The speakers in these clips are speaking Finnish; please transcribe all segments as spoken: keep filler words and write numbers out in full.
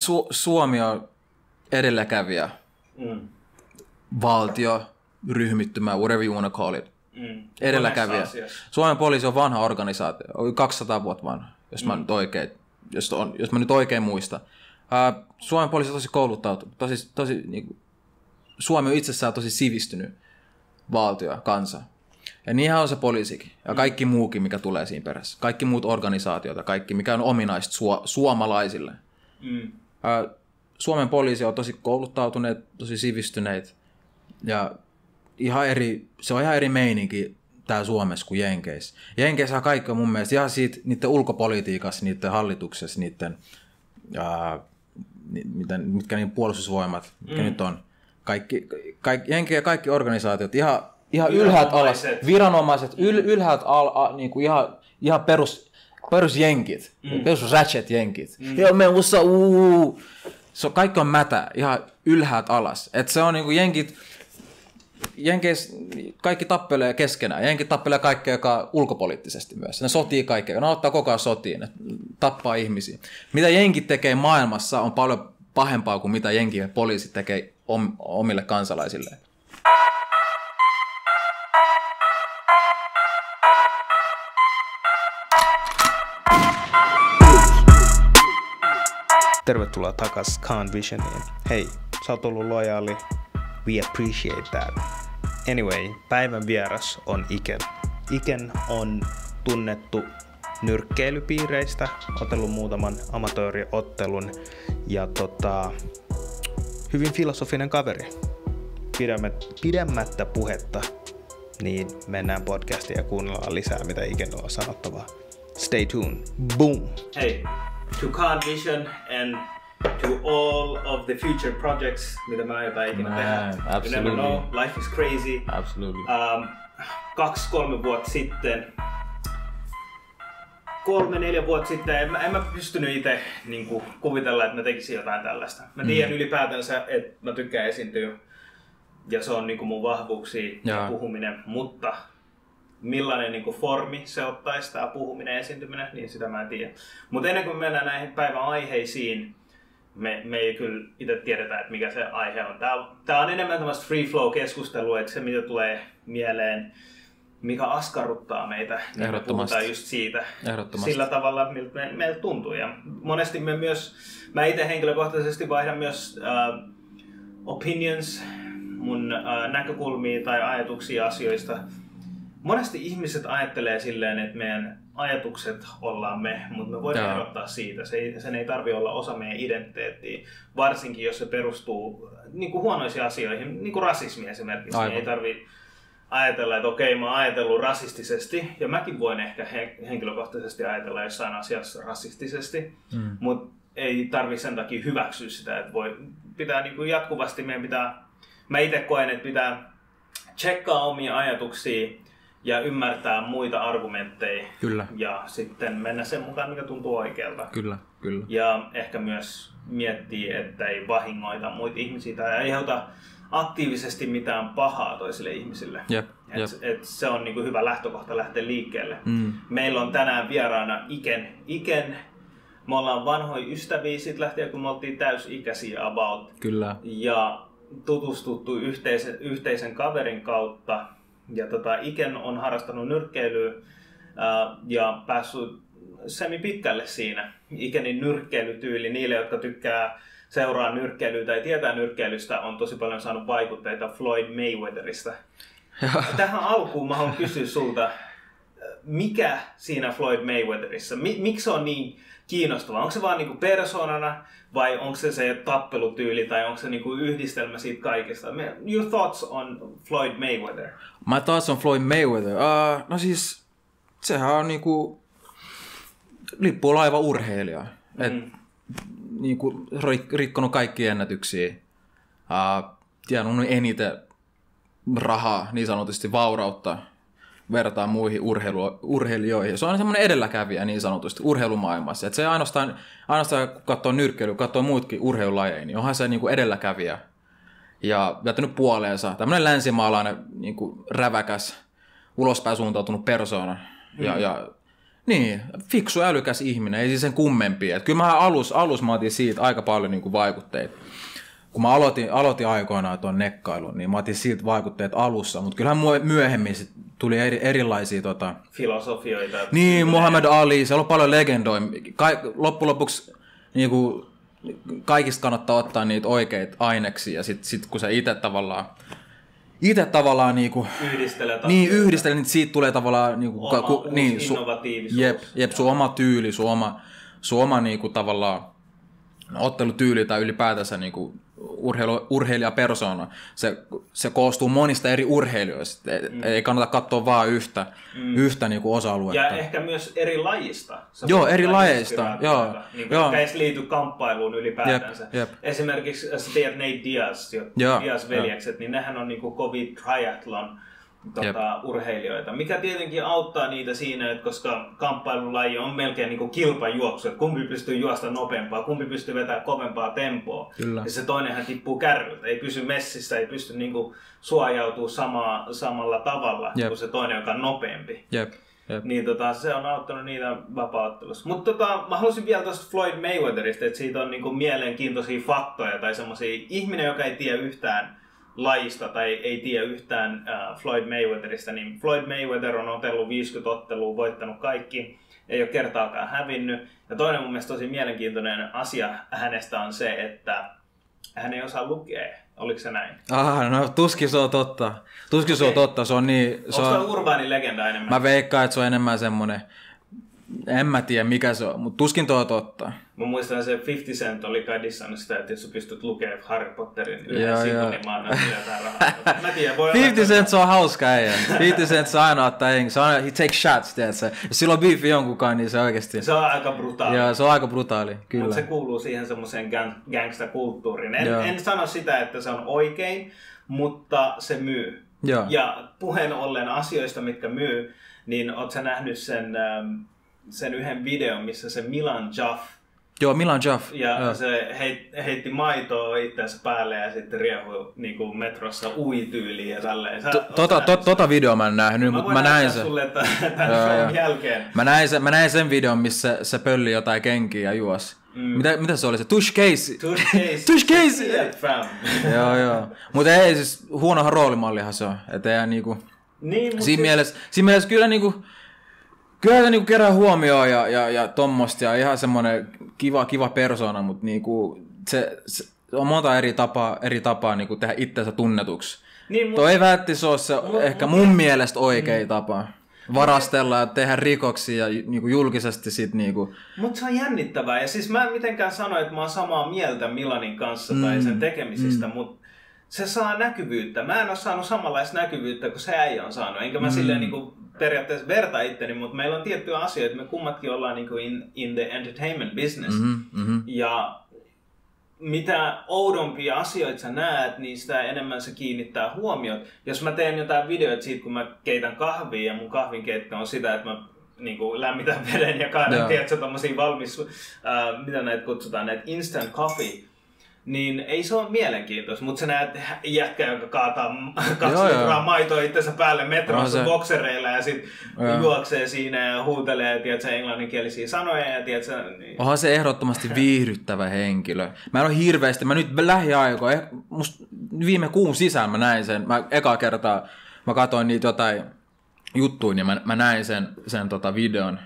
Su- Suomi on edelläkävijä. Mm. Valtio, ryhmittymä, whatever you wanna call it. Mm. Edelläkävijä. Suomen poliisi on vanha organisaatio, on kaksisataa vuotta vanha, jos mä, mm. nyt, oikein, jos on, jos mä nyt oikein muistan. Uh, Suomen poliisi on tosi kouluttautunut, tosi, tosi, niin kuin, Suomi on itsessään tosi sivistynyt valtio, kansa. Ja niinhän on se poliisikin ja kaikki mm. muukin, mikä tulee siinä perässä. Kaikki muut organisaatiot, kaikki, mikä on ominaista su- suomalaisille. Mm. Uh, Suomen poliisi on tosi kouluttautuneet, tosi sivistyneet ja ihan eri, se on ihan eri meininki täällä Suomessa kuin Jenkeissä. Jenkeissä kaikki on mun mielestä ihan siitä niiden ulkopolitiikassa, niiden hallituksessa, niiden, ää, miten, mitkä niin puolustusvoimat, mitkä mm. nyt on. Kaikki, kaikki, Jenki ja kaikki organisaatiot ihan, ihan ylhäältä alas, viranomaiset, yl, ylhäältä al, niin kuin ihan, ihan perus, perusjenkit, mm. perus ratchet-jenkit. Mm. Joo, me ussa, uuu. So, kaikki on mätä, ihan ylhäältä alas. Et se on niinku jenkit, Jenkeissä kaikki tappelee keskenään. Jenkit tappelee kaikkea, joka ulkopoliittisesti myös. Ne sotii kaikkea. Ne ottaa koko ajan sotiin. Ne tappaa ihmisiä. Mitä jenkit tekee maailmassa on paljon pahempaa kuin mitä jenkit ja poliisit tekee om- omille kansalaisille. Tervetuloa takas Khan Visioniin. Hei, sä oot ollut lojaali. We appreciate that. Anyway, päivän vieras on Iken. Iken on tunnettu nyrkkeilypiireistä, otellut muutaman amatööriottelun ja tota, hyvin filosofinen kaveri. Pidemmättä puhetta, niin mennään podcastiin ja kuunnellaan lisää, mitä Iken on sanottavaa. Stay tuned. Boom! Hey, to Khan Vision and to all of the future projects, mitä mä aion ikinä tehdä. You never know, life is crazy. Absolutely. Um, kaksi, kolme vuotta sitten, kolme, neljä vuotta sitten, en mä, en mä pystynyt itse niin kuvitella, että mä tekisin jotain tällaista. Mä tiedän mm. ylipäätänsä, että mä tykkään esiintyä ja se on niin kuin mun vahvuuksia ja puhuminen, mutta millainen niin kuin formi se ottaisi, tämä puhuminen ja esiintyminen, niin sitä mä en tiedä. Mutta ennen kuin me mennään näihin päivän aiheisiin, me, me ei kyllä itse tiedetä, että mikä se aihe on. Tää, tää on enemmän tämmöistä free flow keskustelua, että se mitä tulee mieleen, mikä askarruttaa meitä, niin me puhutaan just siitä sillä tavalla, miltä me, meiltä tuntuu. Ja monesti me myös, mä itse henkilökohtaisesti vaihdan myös uh, opinions, mun uh, näkökulmia tai ajatuksia asioista. Monesti ihmiset ajattelee silleen, että meidän ajatukset ollaan me, mutta me voidaan erottaa siitä. Se ei, sen ei tarvitse olla osa meidän identiteettiä, varsinkin jos se perustuu niin kuin huonoisiin asioihin, niin kuin rasismi esimerkiksi. Niin ei tarvitse ajatella, että okei, mä oon ajatellut rasistisesti, ja mäkin voin ehkä henkilökohtaisesti ajatella jossain asiassa rasistisesti, mm. mutta ei tarvitse sen takia hyväksyä sitä, että voi, pitää niin kuin jatkuvasti, meidän pitää, mä itse koen, että pitää tsekkaa omia ajatuksia, ja ymmärtää muita argumentteja. Kyllä. Ja sitten mennä sen mukaan, mikä tuntuu oikealta. Kyllä, kyllä. Ja ehkä myös miettiä, että ei vahingoita muita ihmisiä tai aiheuta aktiivisesti mitään pahaa toisille ihmisille. Jep, et, jep. Et se on niinku hyvä lähtökohta lähteä liikkeelle. Mm. Meillä on tänään vieraana Iken. Iken, me ollaan vanhoja ystäviä sit lähtien, kun me oltiin täysikäisiä about. Kyllä. Ja tutustuttu yhteisen, yhteisen kaverin kautta. Ja tota, Iken on harrastanut nyrkkeilyä ää, ja päässyt semi pitkälle siinä. Ikenin nyrkkeilytyyli niille, jotka tykkää seuraa nyrkkeilyä tai tietää nyrkkeilystä, on tosi paljon saanut vaikutteita Floyd Mayweatherista. Tähän alkuun mä haluan kysyä sulta, mikä siinä Floyd Mayweatherissa, miksi se on niin kiinnostava? Onko se vaan niinku persoonana vai onko se se tappelutyyli tai onko se niinku yhdistelmä siitä kaikesta? Your thoughts on Floyd Mayweather? My thoughts on Floyd Mayweather? Uh, no siis, sehän on niinku lippulaiva urheilija. Mm. Et, niinku rikkonut kaikki ennätyksiä. Uh, tiennyt eniten rahaa, niin sanotusti vaurautta vertaa muihin urheilu, urheilijoihin. Se on semmoinen edelläkävijä niin sanotusti urheilumaailmassa. Et se ainoastaan, ainoastaan kun katsoo nyrkkeilyä, kun katsoo muutkin urheilulajeja, niin onhan se niinku edelläkävijä. Ja jättänyt puoleensa. Tämmöinen länsimaalainen niinku räväkäs, ulospäin suuntautunut persoona. Mm. Ja, ja Niin, fiksu älykäs ihminen, ei siis sen kummempia. Et kyllä mä alus, alus mä otin siitä aika paljon niin kuin vaikutteita. Kun mä aloitin, aloitin aikoinaan tuon nekkailun, niin mä otin siitä vaikutteet alussa, mutta kyllähän myöhemmin sit tuli eri, erilaisia... Tota... filosofioita. Niin, Muhammad Ali, siellä on paljon legendoja. Ka- loppujen lopuksi niin kuin, kaikista kannattaa ottaa niitä oikeita aineksia, ja sitten sit, kun sä itse tavallaan... Itse tavallaan niinku... Yhdistelee. Niin, yhdistelee, niin siitä tulee tavallaan... Niinku, oma ku, uusi niin, su, innovatiivisuus. Jep, jep, sun oma tyyli, sun oma, sun oma niinku, tavallaan ottelutyyli tai ylipäätänsä niinku, urheilu, urheilijapersona. Se, se koostuu monista eri urheilijoista. Mm. Ei kannata katsoa vaan yhtä, mm. yhtä niinku, osa-aluetta. Ja ehkä myös eri lajista. Sä joo, eri lajeista. Joo, niin, joo. Jotka edes liity kamppailuun ylipäätänsä. Jep, jep. Esimerkiksi sä tiedät Nate Diaz, Diaz-veljekset, niin nehän on niinku kovin triathlon tota, urheilijoita, mikä tietenkin auttaa niitä siinä, että koska kamppailulaji on melkein niin kuin kilpajuoksu, että kumpi pystyy juosta nopeampaa, kumpi pystyy vetämään kovempaa tempoa. Kyllä. Ja se toinenhan tippuu kärryltä, ei pysy messissä, ei pysty niin kuin suojautumaan sama, samalla tavalla Jep. kuin se toinen, joka on nopeampi. Jep. Jep. Niin tota, se on auttanut niitä vapaa-ottelussa. Mutta tota, mä haluaisin vielä tuosta Floyd Mayweatherista, että siitä on niin kuin mielenkiintoisia faktoja tai semmoisia, ihminen, joka ei tiedä yhtään lajista tai ei tiedä yhtään äh, Floyd Mayweatherista, niin Floyd Mayweather on otellut viisikymmentä ottelua, voittanut kaikki, ei ole kertaakaan hävinnyt. Ja toinen mun mielestä tosi mielenkiintoinen asia hänestä on se, että hän ei osaa lukea. Oliko se näin? Ah, no tuskin se on totta. Tuskin okay. se on totta. Se on niin... Se Onko on... se urbaani legenda enemmän? Mä veikkaan, että se on enemmän semmoinen... En mä tiedä mikä se on, mutta tuskin tuo on totta. Mä muistan se fifty Cent oli kai dissannut sitä, että jos sä pystyt lukemaan Harry Potterin yhden sivun, niin mä annan sille jotain rahaa. Mä tiedän, voi fifty Cent se on hauska äijä. fifty Cent se aina ottaa jengi. Se on aina, he takes shots, tiedätkö? Jos sillä on beefi jonkunkaan, niin se oikeesti... Se on aika brutaali. Joo, se on aika brutaali, kyllä. Mutta se kuuluu siihen semmoiseen gang- gangsta-kulttuuriin. En, en sano sitä, että se on oikein, mutta se myy. Joo. Ja puheen ollen asioista, mitkä myy, niin oot sä nähnyt sen... Ähm, sen yhden videon, missä se Milan Jaff. Joo, Milan Jaff. Ja Joo. se heit, heitti maitoa itseänsä päälle ja sitten riehui niinku metrossa ui-tyyliin ja tälleen. Sä, tota, to, tota videoa mä en nähnyt, mutta mä näin sen. Sulle tämän jälkeen. Mä näin, sen, mä näin sen videon, missä se pölli jotain kenkiä ja juosi. Mm. Mitä, mitä se oli se? Tush Casey. Tush Casey. Tush Casey. Joo, joo. Mutta ei siis, huonohan roolimallihan se on. Että ei niinku... Niin, siinä, siis... mielessä, siinä mielessä kyllä niinku... Kyllä se niinku kerää huomioon ja, ja, ja tommosta ja ihan semmoinen kiva, kiva persona, mutta niinku se, se on monta eri tapaa, eri tapaa niinku tehdä itsensä tunnetuksi. Niin, Tuo ei välttämättä ole se mut, ehkä mut, mun mut, mielestä oikea mm. tapa. Varastella ja tehdä rikoksia ja niinku julkisesti sit niinku... Mutta se on jännittävää ja siis mä en mitenkään sano, että mä oon samaa mieltä Milanin kanssa mm. tai sen tekemisistä, mm. mutta se saa näkyvyyttä. Mä en ole saanut samanlaista näkyvyyttä kuin se äijä on saanut, enkä mä mm. silleen niinku... periaatteessa verta itteni, mutta meillä on tiettyjä asioita, me kummatkin ollaan niin kuin in, in the entertainment business. Mm-hmm, mm-hmm. Ja mitä oudompia asioita sä näet, niin sitä enemmän se kiinnittää huomiota. Jos mä teen jotain videoita siitä, kun mä keitän kahvia ja mun kahvinkeitto on sitä, että mä niin kuin lämmitän veden ja kaadan, tiedätkö, tommosia valmis, äh, mitä näitä kutsutaan, näitä instant coffee. Niin ei se ole mielenkiintoista, mutta sä näet jätkä, joka kaataa kaksi litraa maitoa itsensä päälle metrossa boksereilla ja sit joo. juoksee siinä ja huutelee, tiedätkö, englanninkielisiä sanoja ja tiedätkö, niin... Onhan se ehdottomasti viihdyttävä henkilö. Mä en ole hirveästi, mä nyt lähiaikoina, musta viime kuun sisään mä näin sen, mä ekaa kertaa, mä katsoin niitä jotain juttuja, niin mä, mä näin sen, sen tota videon.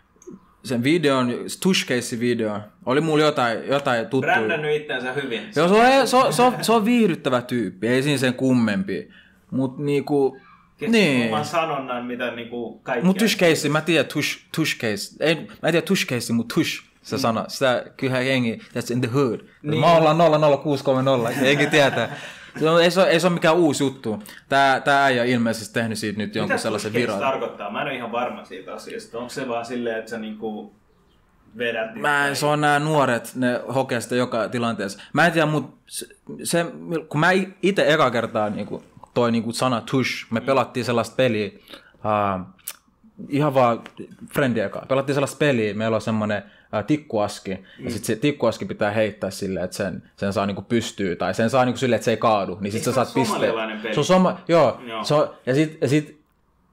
Sen videon, Tush Casey-video, oli mulla jotain, jotain tuttuja. Brändännyt itsensä hyvin. Joo, se on, se, on, se, on, se on viihdyttävä tyyppi, ei siinä sen kummempi. Mut niinku... Niin. Mä sanonnan, mitä niinku kaikki... Mut Tush Casey, mä tiedän Tush, Tush Casey. Ei, mä en tiedä Tush Casey, mut Tush, se mm. sana. Sitä kyllähän jengi, that's in the hood. Niin. Mä ollaan nolla nolla kuusi kolme nolla, jengi tietää. Se on, ei, se ole, ei se ole mikään uusi juttu. Tää, tää äijä on ilmeisesti tehnyt siitä nyt jonkun mitä sellaisen viran. Mitä tarkoittaa? Mä en ole ihan varma siitä asiasta. Onko se vaan silleen, että sä niinku vedät... Mä en, se on nää nuoret, ne hokee sitä joka tilanteessa. Mä en tiedä, mut se, se, kun mä ite eka kertaa niinku, toi niinku sana tush, me pelattiin sellaista peliä, uh, ihan vaan friendien eka. Pelattiin sellaista peliä, meillä on semmonen uh, tikkuaski, mm. ja sit se tikkuaski pitää heittää silleen, että sen, sen saa niinku pystyä, tai sen saa niinku silleen, että se ei kaadu, niin sit sä saat pisteen. Peli. Se on soma, joo, joo. Se on, ja sit, ja sit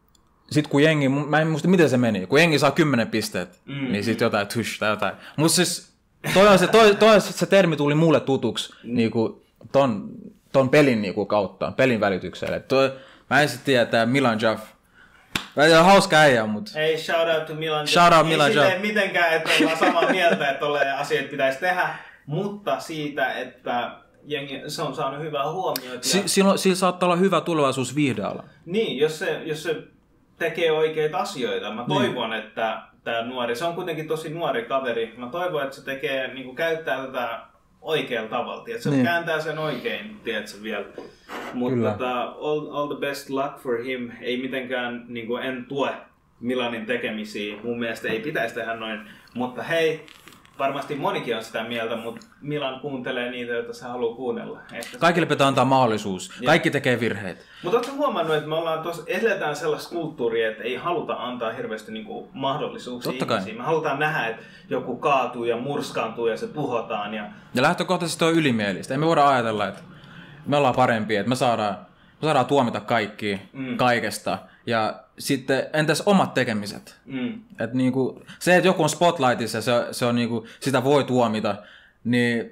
sit kun jengi, mä en muista miten se meni, kun jengi saa kymmenen pisteet, mm. niin sit jotain tush tai jotain. Mut siis toi, on se, toi, toi se termi tuli mulle tutuksi mm. niinku ton, ton pelin niinku kautta, pelin välityksellä. Toi, mä en sit tiedä, tää Milan Jaff. Vähän hauska äijä, mut... Hei, shout out to Milan Jaff. Shout out Milan Jaff. Ei mitenkään, että ollaan samaa mieltä, että tolle asiat pitäisi tehdä, mutta siitä, että jengi, se on saanut hyvää huomiota. Si- silloin, sillä saattaa olla hyvä tulevaisuus viihdeala. Niin, jos se, jos se tekee oikeita asioita. Mä toivon, niin. että tämä nuori, se on kuitenkin tosi nuori kaveri, mä toivon, että se tekee, niin kuin käyttää tätä oikealla tavalla, että se niin. kääntää sen oikein, tiedätkö vielä. Mutta tota, all, all the best luck for him, ei mitenkään, niin kuin en tue Milanin tekemisiä, mun mielestä ei pitäisi tehdä noin, mutta hei, varmasti monikin on sitä mieltä, mutta Milan kuuntelee niitä, joita se haluaa kuunnella. Että kaikille pitää antaa mahdollisuus. Ja. Kaikki tekee virheitä. Mutta ootko huomannut, että me ollaan tuossa, eletään sellaista kulttuuria, että ei haluta antaa hirveästi niinku mahdollisuuksia ihmisiin. Me halutaan nähdä, että joku kaatuu ja murskaantuu ja se tuhotaan. Ja, ja lähtökohtaisesti on ylimielistä. Ei me voida ajatella, että me ollaan parempia, että me saadaan, me saadaan tuomita kaikki mm. kaikesta. Ja sitten entäs omat tekemiset? Mm. Et niinku, se, että joku on spotlightissa, se, se on niinku, sitä voi tuomita, niin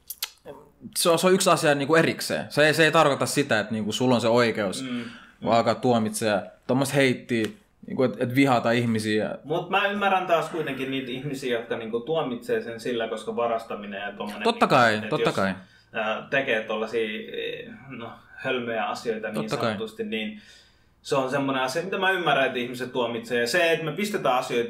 se on, se on yksi asia niinku erikseen. Se ei, se ei tarkoita sitä, että niinku, sulla on se oikeus mm. mm. alkaa tuomitsemaan tuommoista heittiä, niinku, että et vihata ihmisiä. Mutta mä ymmärrän taas kuitenkin niitä ihmisiä, jotka niinku, tuomitsee sen sillä, koska varastaminen ja tommonen... Totta kai, niinku, totta jos, kai. Ää, tekee tollaisia no, hölmöjä asioita niin totta sanotusti, kai. Niin se on semmoinen asia, mitä mä ymmärrän, että ihmiset tuomitsee. Ja se, että me pistetään asioita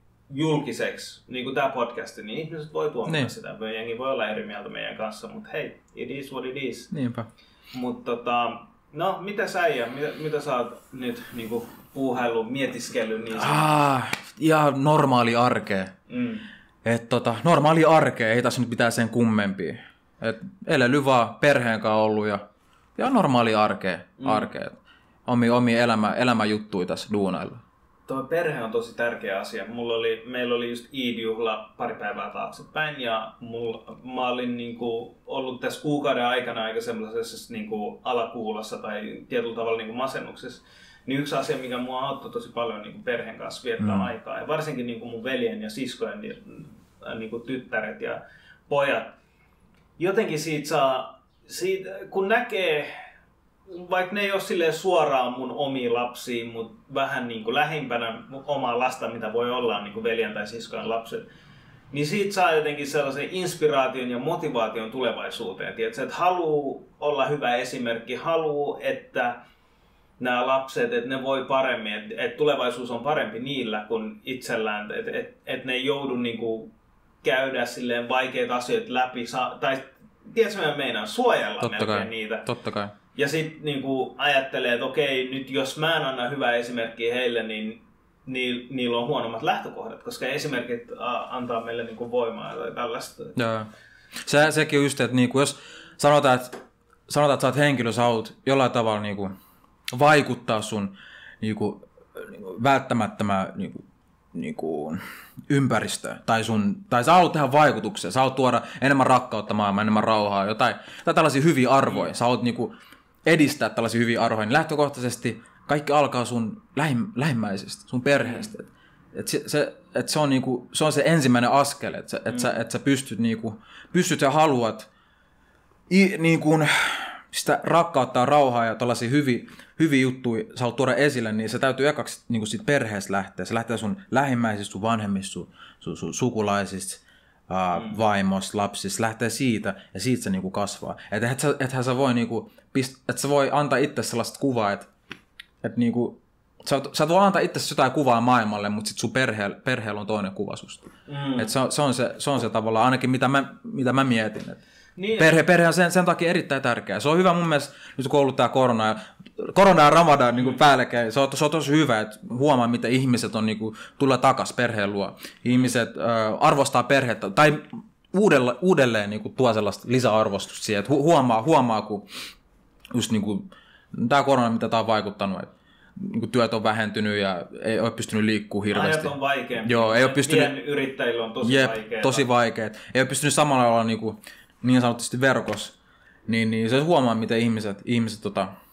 julkiseksi, niin kuin tämä podcast, niin ihmiset voi tuomita niin. sitä. Jengi voi olla eri mieltä meidän kanssa, mutta hei, it is what it is. Niinpä. Mutta tota, no, mitä sä ja mitä, mitä sä oot nyt niin kuin puuhaillut, mietiskellyt niin ah, ihan normaali arkea. Mm. Et tota, normaali arkea, ei tässä nyt pitää sen kummempia. Et elely vaan perheen kanssa ollut ja, ja normaali arkea. Mm. arkea. Omi, omi elämä, elämäjuttuja tässä duunailla. Tuo perhe on tosi tärkeä asia. Mulla oli, meillä oli just Eid-juhla pari päivää taaksepäin ja mulla, mä olin niinku ollut tässä kuukauden aikana aika semmoisessa niinku alakuulossa tai tietyllä tavalla niinku masennuksessa. Niin yksi asia, mikä mua auttoi tosi paljon niinku perheen kanssa viettää mm. aikaa. Ja varsinkin niinku mun veljen ja siskojen niinku tyttäret ja pojat. Jotenkin siitä saa, siitä, kun näkee... Vaikka ne ei ole silleen suoraan mun omia lapsia, mutta vähän niin kuin lähimpänä omaa lasta, mitä voi olla niin kuin veljen tai siskojen lapset, niin siitä saa jotenkin sellaisen inspiraation ja motivaation tulevaisuuteen. Tiedätkö, että haluaa olla hyvä esimerkki, haluaa, että nämä lapset, että ne voi paremmin, että, että tulevaisuus on parempi niillä kuin itsellään, että, että, että ne ei joudu niin kuin käydä silleen vaikeita asioita läpi, tai tiedätkö mitä meinaan, suojella totta melkein kai. niitä. Totta kai. Ja sitten niinku ajattelee, että okei, nyt jos mä en anna hyvää esimerkkiä heille, niin ni, niillä on huonommat lähtökohdat, koska esimerkit a, antaa meille niinku voimaa tai tällaista. Joo. Se, sekin on just, että niinku, jos sanotaan, että, sanotaan, että sä oot henkilö, sä haluat jollain tavalla niinku, vaikuttaa sun niinku, välttämättömään niinku, niinku, ympäristöön, tai, sun, tai sä haluat tehdä vaikutuksia, sä haluat tuoda enemmän rakkautta maailmaan, enemmän rauhaa, jotain, tai tällaisia hyviä arvoja, mm. sä haluat niinku, edistää tällaisia hyviä arvoja, niin lähtökohtaisesti kaikki alkaa sun lähim, lähimmäisestä, sun perheestä. Mm. Et se, se, et se, on niinku, se on se ensimmäinen askel, että et mm. sä, et sä pystyt, niinku, pystyt ja haluat i, niinku, sitä rakkautta ja rauhaa ja tällaisia hyviä, hyviä juttuja sä haluat tuoda esille, niin se täytyy ekaksi niinku siitä perheestä lähteä. Se lähtee sun lähimmäisistä, sun vanhemmista, sun, sun, sun sukulaisista, uh, mm. vaimosta, lapsista. Se lähtee siitä ja siitä se niinku kasvaa. Että et sä, ethän sä voi, niinku, et sä voi antaa itse sellaista kuvaa, että et niinku, sä, sä voi antaa itse jotain kuvaa maailmalle, mutta sit sun perheellä, perheellä on toinen kuva susta. Mm. Et se, se, on se, se on se tavallaan ainakin mitä mä, mitä mä mietin. Et niin. Perhe, perhe on sen, sen takia erittäin tärkeä. Se on hyvä mun mielestä, nyt kun on ollut tää korona ja, korona ja ramadan niin kuin päällekkäin, se on, se on tosi hyvä, että huomaa, miten ihmiset on, niin kuin, tulee takas perheen luo. Ihmiset äh, arvostaa perhettä, tai uudelle, uudelleen niin kuin, tuo sellaista lisäarvostusta siihen, että hu- huomaa, huomaa, kun just niin kuin, tää korona, mitä tää on vaikuttanut, että niin kuin, työt on vähentynyt ja ei ole pystynyt liikkumaan hirveästi. Ajat on vaikeampi. Joo, ei ole pystynyt... yrittäjillä on tosi jep, vaikeaa. tosi vaikeat. Ei ole pystynyt samalla olla niin kuin, niin sanotusti verkossa, niin, niin se huomaa, miten ihmiset, ihmiset tota,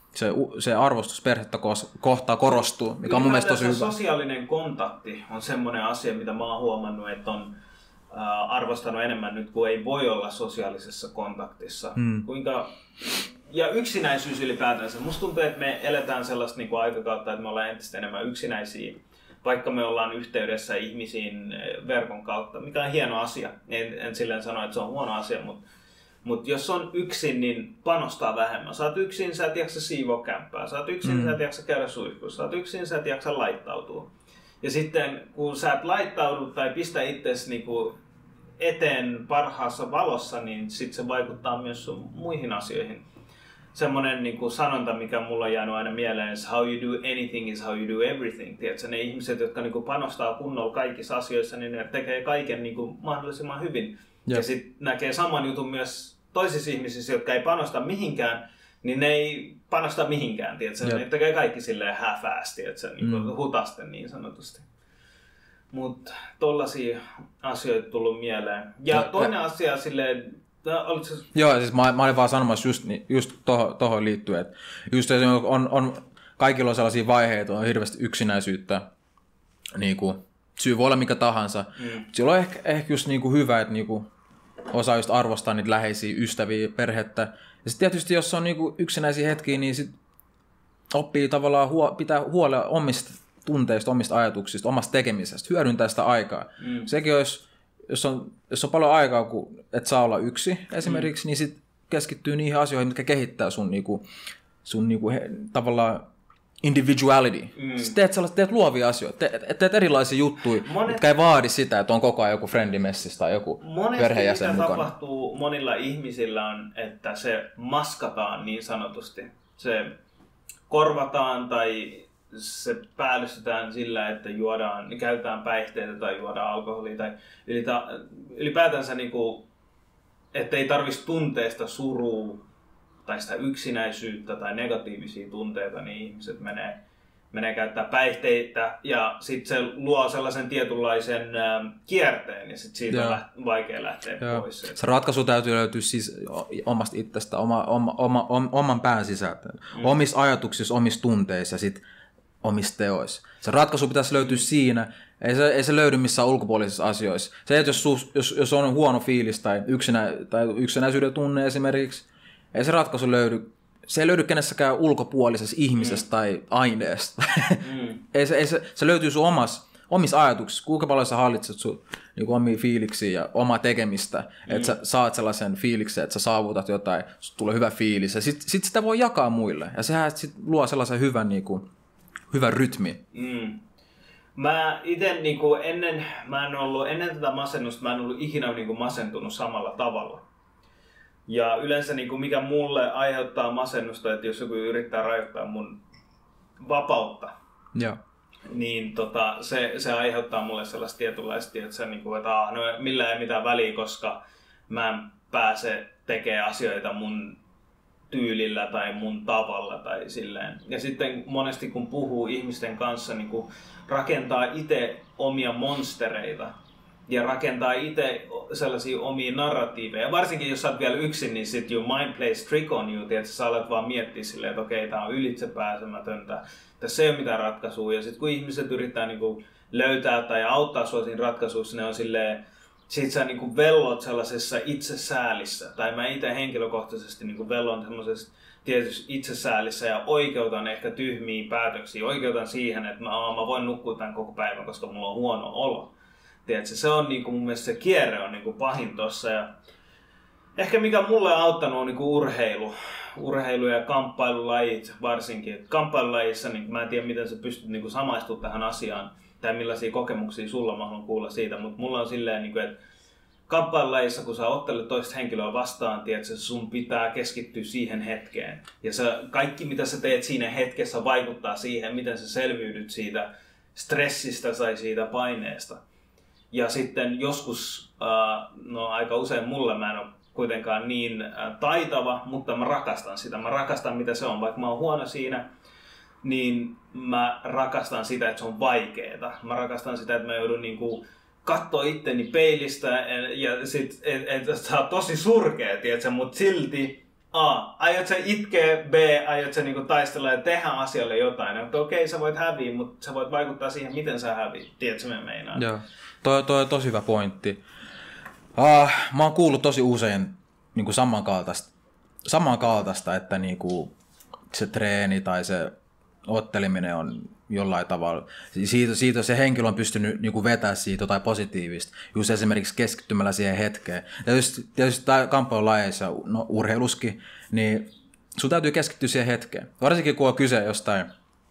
se, se arvostus perhettä kohtaa korostuu, mikä on mun mielestä tosi hyvä. Sosiaalinen kontakti on semmoinen asia, mitä mä oon huomannut, että on äh, arvostanut enemmän nyt, kun ei voi olla sosiaalisessa kontaktissa. Hmm. Kuinka... Ja yksinäisyys ylipäätänsä. Musta tuntuu, että me eletään sellaista niin kuin aikakautta, että me ollaan entistä enemmän yksinäisiä, vaikka me ollaan yhteydessä ihmisiin verkon kautta, mikä on hieno asia. En, en silleen sano, että se on huono asia, mutta Mutta jos on yksin, niin panostaa vähemmän. Sä oot yksin, sä et jaksa siivoa kämppää. Sä oot yksin, mm. sä et jaksa käydä suihkussa. Sä oot yksin, sä et jaksa laittautua. Ja sitten kun sä et laittaudu tai pistä itsesi niinku eteen parhaassa valossa, niin sit se vaikuttaa myös sun muihin asioihin. Semmonen niinku sanonta, mikä mulla on jäänyt aina mieleen, is how you do anything is how you do everything. Tiedätkö, ne ihmiset, jotka niinku panostaa kunnolla kaikissa asioissa, niin ne tekee kaiken niinku mahdollisimman hyvin. Ja, ja sitten näkee saman jutun myös toisissa ihmisissä, jotka ei panosta mihinkään, niin ne ei panosta mihinkään, tiedätkö? Ne tekee kaikki silleen half-ass, tiedätkö? Niin mm. hutasten niin sanotusti. Mutta tollaisia asioita tullut mieleen. Ja no, toinen ja... asia silleen, oliko se... Joo, siis mä, mä olin vaan sanomassa just, just tohon, tohon liittyen, että just on, on, kaikilla on sellaisia vaiheita, on hirveästi yksinäisyyttä, niin kuin, syy voi olla mikä tahansa. Mm. Silloin on ehkä, ehkä just niinku hyvä, että niinku osaa just arvostaa niitä läheisiä ystäviä, perhettä. Ja sitten tietysti, jos on niinku yksinäisiä hetkiä, niin sit oppii tavallaan huo, pitää huolella omista tunteista, omista ajatuksista, omasta tekemisestä, hyödyntää sitä aikaa. Mm. Sekin olisi, jos on, jos on paljon aikaa, kun et saa olla yksi esimerkiksi, mm. niin sit keskittyy niihin asioihin, mitkä kehittää sun, niinku, sun niinku, he, tavallaan individuality. Mm. Sitten teet, sellaista, teet luovia asioita, teet, teet erilaisia juttuja, Monet... jotka ei vaadi sitä, että on koko ajan joku friendimessissä tai joku perheenjäsen mukana. Monesti mitä tapahtuu monilla ihmisillä on, että se maskataan niin sanotusti. Se korvataan tai se päällystetään sillä, että juodaan, käytetään päihteitä tai juodaan alkoholia tai ylipäätänsä, niin kuin, että ei tarvitsisi tunteesta surua tai sitä yksinäisyyttä tai negatiivisia tunteita, niin ihmiset menee, menee käyttää päihteitä ja sitten se luo sellaisen tietynlaisen äh, kierteen ja sitten siitä Joo. on läht- vaikea lähteä Joo. pois. Se ratkaisu täytyy löytyä siis omasta itsestä, oma, oma, oma, oma, oman pään sisältä, mm. omissa ajatuksissa, omissa tunteissa ja sitten omissa teoissa. Se ratkaisu pitäisi löytyä siinä, ei se, ei se löydy missään ulkopuolisissa asioissa. Se, että jos, jos, jos on huono fiilis tai, yksinä, tai yksinäisyyden tunne esimerkiksi, ei se ratkaisu löydy, se ei löydy kenessäkään ulkopuolisessa ihmisestä mm. tai aineesta. Mm. ei se, ei se, se löytyy sun omassa, omissa ajatuksissa, kuinka paljon sä hallitset sun niin omia fiiliksiä ja omaa tekemistä, mm. että sä saat sellaisen fiiliksen, että sä saavutat jotain, tulee hyvä fiilis ja sit, sit sitä voi jakaa muille ja sehän sit luo sellaisen hyvän, niin kuin, hyvän rytmin. Mm. Mä ite niin kuin ennen, mä en ollut, ennen tätä masennusta mä en ollut ikinä niin kuin masentunut samalla tavalla. Ja yleensä niin kuin mikä mulle aiheuttaa masennusta, että jos joku yrittää rajoittaa mun vapautta, ja. niin tota, se, se aiheuttaa mulle sellaista tietynlaista, että, se, niin kuin, että ah, no, millään ei mitään väliä, koska mä en pääse tekemään asioita mun tyylillä tai mun tavalla tai silleen. Ja sitten monesti kun puhuu ihmisten kanssa, niin kuin rakentaa itse omia monstereita. Ja rakentaa itse sellaisia omia narratiiveja. Varsinkin jos sä oot vielä yksin, niin sit your mind plays trick on you. Että sä alat vaan miettiä silleen, että okei, tää on ylitsepääsemätöntä. Tässä ei ole mitään ratkaisua. Ja sit kun ihmiset yrittää niinku löytää tai auttaa sua siinä ratkaisussa, ne on silleen, sit sä niinku vellot sellaisessa itsesäälissä. Tai mä itse henkilökohtaisesti niinku vellon semmoisessa tietyssä itsesäälissä ja oikeutan ehkä tyhmiä päätöksiä. Oikeutan siihen, että mä, mä voin nukkua tämän koko päivän, koska mulla on huono olo. Tiedätkö, se on niinku, mun mielestä se kierre on niinku pahin tossa. Ja ehkä mikä mulle on auttanut on niinku urheilu. Urheilu ja kamppailulajit varsinkin. Et kamppailulajissa niin mä en tiedä miten sä pystyt niinku samaistumaan tähän asiaan tai millaisia kokemuksia sulla mä haluan kuulla siitä, mutta mulla on silleen, niinku, että kamppailulajissa kun sä ottelet toista henkilöä vastaan, tiedätkö, sun pitää keskittyä siihen hetkeen. Ja sä, kaikki mitä sä teet siinä hetkessä vaikuttaa siihen, miten sä selviydyt siitä stressistä tai siitä paineesta. Ja sitten joskus, no aika usein mulle mä en ole kuitenkaan niin taitava, mutta mä rakastan sitä. Mä rakastan mitä se on. Vaikka mä oon huono siinä, niin mä rakastan sitä, että se on vaikeeta. Mä rakastan sitä, että mä joudun niinku katsoa itteni peilistä ja sit, et, et, et, sä oot tosi surkea, tiiätkö? Mutta silti A. Aiot sä itkeä, B. Aiot sä niinku taistella ja tehdä asialle jotain. Että okei, sä voit häviä, mutta sä voit vaikuttaa siihen, miten sä häviit. Tiedätkö, mä meinaan? Joo. Toi, toi on tosi hyvä pointti. Uh, mä oon kuullut tosi usein niinku samankaltaista, samankaltaista, että niinku se treeni tai se otteleminen on jollain tavalla. Siitä, siitä se henkilö on pystynyt niinku vetämään siitä jotain positiivista, just esimerkiksi keskittymällä siihen hetkeen. Tietysti, tietysti kamppailulajeissa, no urheiluskin, niin sun täytyy keskittyä siihen hetkeen. Varsinkin kun on kyse jostain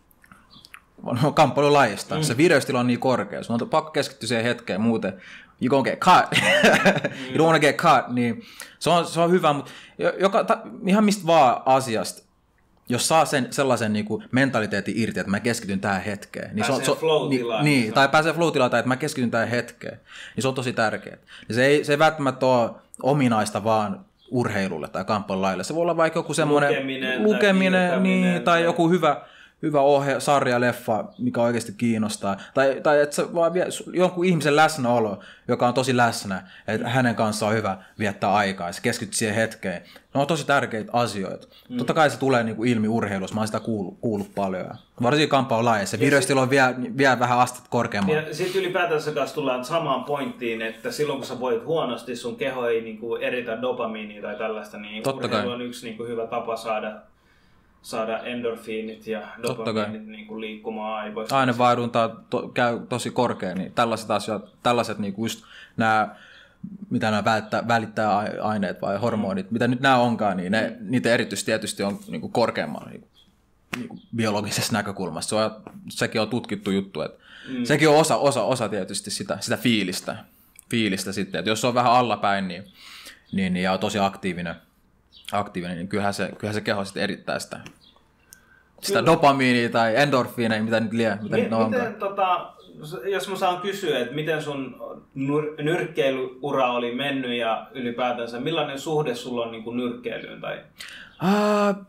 no, kamppailulajista. Mm. Se vireystila on niin korkea, sun on pakko keskittyä siihen hetkeen, muuten you gonna get caught. You don't wanna get caught. Niin se, on, se on hyvä, mutta joka, ta, ihan mistä vaan asiasta, jos saa sen, sellaisen niin kuin mentaliteetin irti, että mä keskityn tähän hetkeen. Niin pääsee se on, flow-tilaan. Niin, niin, tai pääsee flow-tilaan, tai että mä keskityn tähän hetkeen. Niin se on tosi tärkeää. Ja se ei, se ei välttämättä ole ominaista vaan urheilulle tai kamppailulaille. Se voi olla vaikka joku semmoinen lukeminen, lukeminen tai, niin, tai, tai joku hyvä, hyvä ohje, sarja, leffa, mikä oikeasti kiinnostaa. Tai, tai että se vaan vie, jonkun ihmisen läsnäolo, joka on tosi läsnä, että hänen kanssaan on hyvä viettää aikaa ja se keskittyy siihen hetkeen. Ne on tosi tärkeitä asioita. Mm. Totta kai se tulee niinku ilmi urheilussa, mä oon sitä kuullut, kuullut paljon. Varsinkin kamppailulajeissa. Se vireystila on vielä, vielä vähän astet korkeammalla. Ja sitten ylipäätänsä kanssa tullaan samaan pointtiin, että silloin kun sä voit huonosti, sun keho ei niinku eritä dopamiinia tai tällaista, niin Totta urheilu kai. on yksi niinku hyvä tapa saada saada endorfiinit ja dopamiinit niinku liikkumaan aivoissa. Ainevaihdunta to, käy tosi korkea, niin tällaiset asiat, tällaiset niinku just nämä, mitä nämä välittää, välittää aineet vai hormonit, mitä nyt nämä onkaan, niin ne, mm. niitä erityisesti tietysti on niinku korkeammalla niinku, niinku biologisessa näkökulmassa. Se on, sekin on tutkittu juttu, että mm. sekin on osa, osa, osa tietysti sitä, sitä fiilistä, fiilistä sitten, että jos se on vähän allapäin niin, niin, niin, ja on tosi aktiivinen, aktiivinen, niin kyllähän se, kyllähän se keho sitten erittää sitä, sitä dopamiinia tai endorfiineja, mitä nyt liian, mitä Mi- nyt onkaan. Miten, tota, jos mä saan kysyä, että miten sun nur- nyrkkeilyura oli mennyt ja ylipäätänsä, millainen suhde sulla on niin kuin nyrkkeilyyn? Tai? Uh,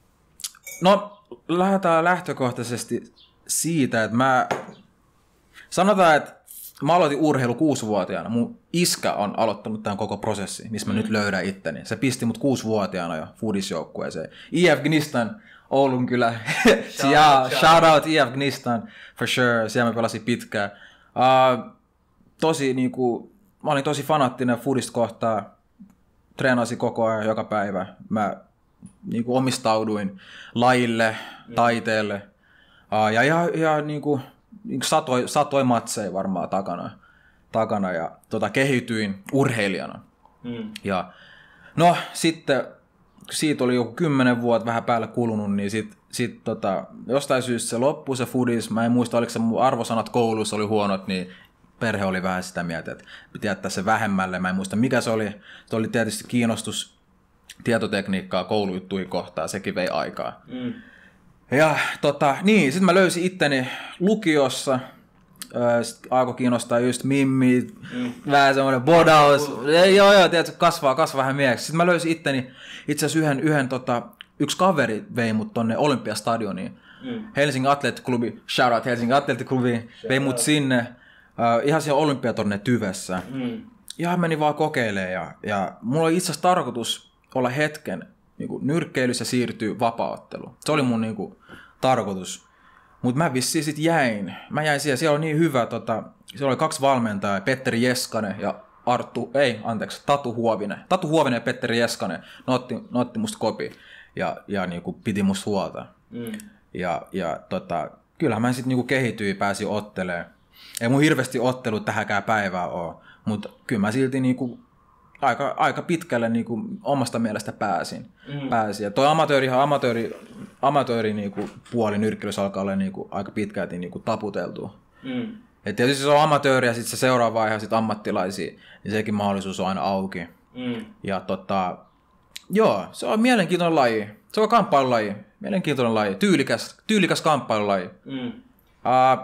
no, lähdetään lähtökohtaisesti siitä, että mä, sanotaan, että mä aloitin urheilu kuusivuotiaana. Mun iskä on aloittanut tämän koko prosessin, missä mä mm. nyt löydän itteni. Se pisti mut kuusivuotiaana jo foodisjoukkueeseen. I F Gnistan, Oulun kyllä. shout, yeah, shout, shout out I F Gnistan, for sure. Siellä mä pelasin pitkään. Uh, tosi niinku, mä olin tosi fanaattinen foodista kohtaa. Treenasin koko ajan, joka päivä. Mä niinku omistauduin lajille, mm. taiteelle. Uh, ja ihan, ihan niinku... Satoi, satoi matseja varmaan takana, takana ja tota, kehityin urheilijana. Mm. Ja, no sitten siitä oli joku kymmenen vuotta vähän päälle kulunut, niin sit, sit, tota, jostain syystä se loppui se foodis. Mä en muista, oliko se mun arvosanat koulussa oli huonot, niin perhe oli vähän sitä mieltä, että piti jättää se vähemmälle. Mä en muista mikä se oli. Se oli tietysti kiinnostus tietotekniikkaa koulujuttuihin kohtaan, sekin vei aikaa. Mm. Ja tota, niin, sitten mä löysin itteni lukiossa, sitten alkoi kiinnostaa just mimmit, mm. vähän semmoinen bodaus, joo joo, tiedätkö, kasvaa, kasvaa vähän mieheksi. Sitten mä löysin itteni, itse asiassa yhden, yhden tota, yksi kaveri vei mut tonne Olympiastadioniin, mm. Helsingin Atleettiklubi, shout out Helsingin Atleettiklubi, vei mut sinne, uh, ihan siellä Olympiatornen tyvessä. Mm. Ihan meni vaan kokeilemaan ja, ja mulla oli itse asiassa tarkoitus olla hetken, niinku nyrkkeilyssä siirtyy vapaaotteluun. Se oli mun niinku tarkoitus. Mutta mä vissiin sit jäin. Mä jäin siellä. Siellä oli niin hyvä, tota, siellä oli kaksi valmentajaa, Petteri Jeskanen ja Arttu, ei, anteeksi, Tatu Huovinen. Tatu Huovinen ja Petteri Jeskanen, ne otti, ne otti musta kopi ja, ja niinku piti musta huolta. Mm. Ja, ja tota, kyllähän mä sit niinku kehityin, pääsin ottelemaan. Ei mun hirveästi ottelu tähänkään päivään ole, mutta kyllä mä silti niinku Aika, aika pitkälle niin kuin omasta mielestä pääsin. Mm. pääsin. Ja toi amatööri, amatööri, amatööri niin kuin puoli nyrkkeilyssä alkaa olla niin kuin aika pitkälti niin kuin taputeltu. Mm. Et tietysti se on amatööri ja sitten se seuraava vaihe sit ammattilaisia, niin sekin mahdollisuus on aina auki. Mm. Ja tota, joo, se on mielenkiintoinen laji. Se on kamppailulaji. Mielenkiintoinen laji. Tyylikäs, tyylikäs kamppailulaji. Mm. Uh,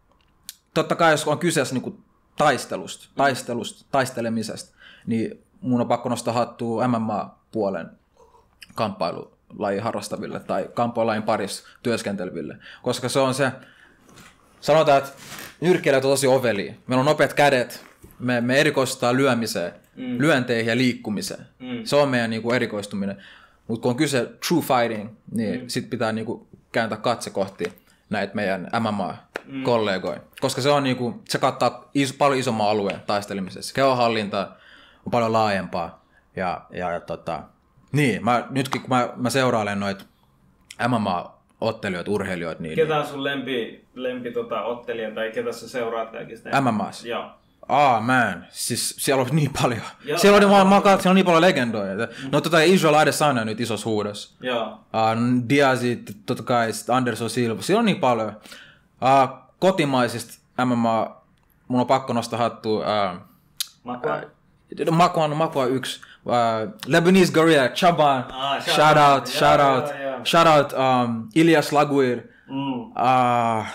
totta kai jos on kyseessä niin kuin taistelusta, mm. taistelusta, taistelemisesta, niin mun on pakko nostaa hattua M M A-puolen kamppailulajin harrastaville tai kamppailulajin parissa työskenteleville. Koska se on se, sanotaan, että nyrkkeilijät on tosi ovelia. Meillä on nopeat kädet, me, me erikoistutaan lyömiseen, mm. lyönteihin ja liikkumiseen. Mm. Se on meidän niin kuin erikoistuminen. Mutta kun on kyse true fighting, niin mm. sit pitää niinku kääntää katse kohti näitä meidän M M A-kollegoja. Mm. Koska se on niinku, se kattaa iso, paljon isomman alueen taistelemisessa. Kehonhallinta on paljon laajempaa. Ja, ja, ja tota, niin, mä, nytkin kun mä, mä seurailen noita M M A-ottelijoita, urheilijoita, niin... Ketä on sun lempi, lempi tota, ottelija tai ketä sä seuraat kaikista? M M A:ssa? Joo. Ah, man. Siis siellä on niin paljon. Joo, siellä on, mä, mä katsoin, siellä on niin paljon legendoja. Mm. No tota Israel Adesanya nyt isossa huudossa. Joo. Uh, Diazit, totta kai, Anderson Silva. Siellä on niin paljon. Uh, kotimaisista M M A, mun on pakko nostaa hattua. Uh, Makua? Uh, Makua on Makua yksi. Uh, Lebanese Guerrilla, Chaban. Ah, shout out, shout yeah, out. Yeah, yeah. Shout out um, Ilyas Laguir. Mm. Uh,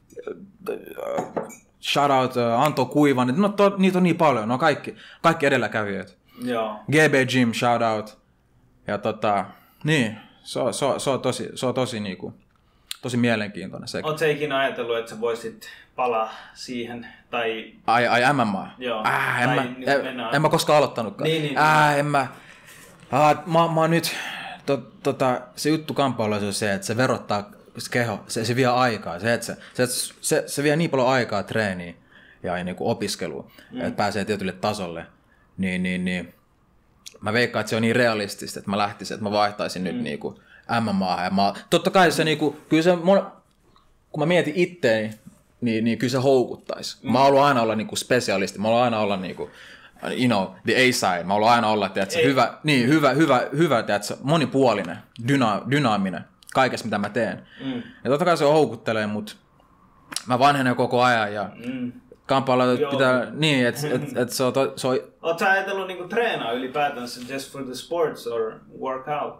Shout out uh, Anto Kuivan, no, to, niitä on niin paljon, no kaikki, kaikki edelläkävijät. Joo. G B Jim, shout out. Ja tota, niin, se on, se on, se on tosi, se on tosi, niinku, tosi mielenkiintoinen sekin. Oletko sä ikinä ajatellut, että sä voisit palaa siihen, tai... Ai, ai M M A? Joo. Äh, en, tai mä, en, en mä koskaan aloittanutkaan. Niin, niin, äh, niin. En mä, äh, mä, mä nyt, to, tota, se juttu kamppailua on se, että se verottaa se keho, se, se vie aikaa, se, että se, se, se, se vie niin paljon aikaa treeniin ja niin kuin opiskeluun, mm. että pääsee tietylle tasolle, niin, niin, niin mä veikkaan, että se on niin realistista, että mä lähtisin, että mä vaihtaisin mm. nyt niin kuin M M A. Ja mä, totta kai se, niin kuin, kyllä se, kun mä mietin itteeni, niin, niin kyllä se houkuttaisi. Mm. Mä haluan aina olla niin kuin spesialisti, mä haluan aina olla niin kuin, you know, the A-side, mä haluan aina olla, tiedätkö, hyvä, niin, hyvä, hyvä, hyvä tiedätkö, monipuolinen, dyna, dynaaminen. Kaikessa, mitä mä teen. Mm. Ja totta kai se houkuttelee, mutta mä vanhenen koko ajan ja mm. kamppailla pitää niin, että et, et se on... To, se on... Oot sä ajatellut niinku treenaa ylipäätänsä just for the sports or workout?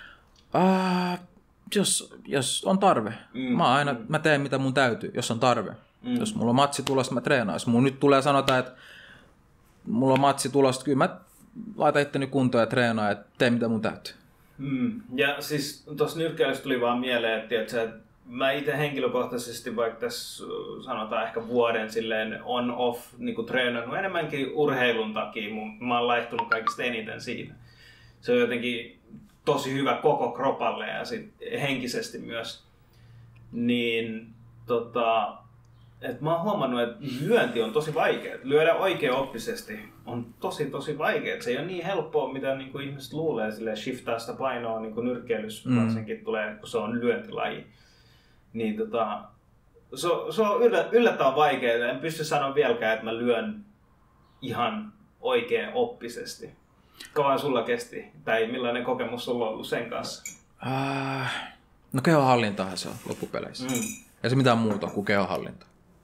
Uh, jos, jos on tarve. Mm. Mä aina mm. mä teen mitä mun täytyy, jos on tarve. Mm. Jos mulla on matsi tulossa, mä treenaan. Jos mun nyt tulee sanotaan, että mulla on matsi tulossa, kyllä mä laitan itteni kuntoon ja treenaan ja teen mitä mun täytyy. Mm. Ja siis tuossa nyrkkeilyssä tuli vaan mieleen, että, että mä itse henkilökohtaisesti vaikka tässä sanotaan ehkä vuoden silleen on-off niin treenannut enemmänkin urheilun takia. Mä oon laihtunut kaikista eniten siitä. Se on jotenkin tosi hyvä koko kropalle ja sit henkisesti myös. Niin tota, et mä oon huomannut, että lyönti on tosi vaikea. Lyödä oikeaoppisesti on tosi tosi vaikea. Se ei ole niin helppoa, mitä niin kuin ihmiset luulee. Silleen shiftaa sitä painoa niin kuin nyrkkeilyssä mm. varsinkin tulee, kun se on lyöntilaji. Niin tota, se, se on yllättävän vaikeaa. En pysty sanoa vieläkään, että mä lyön ihan oikeaoppisesti. Kauan sulla kesti? Tai millainen kokemus sulla on ollut sen kanssa? Uh, no kehonhallintahan se on loppupeleissä. Mm. Ei se mitään muuta kuin kehonhallinta.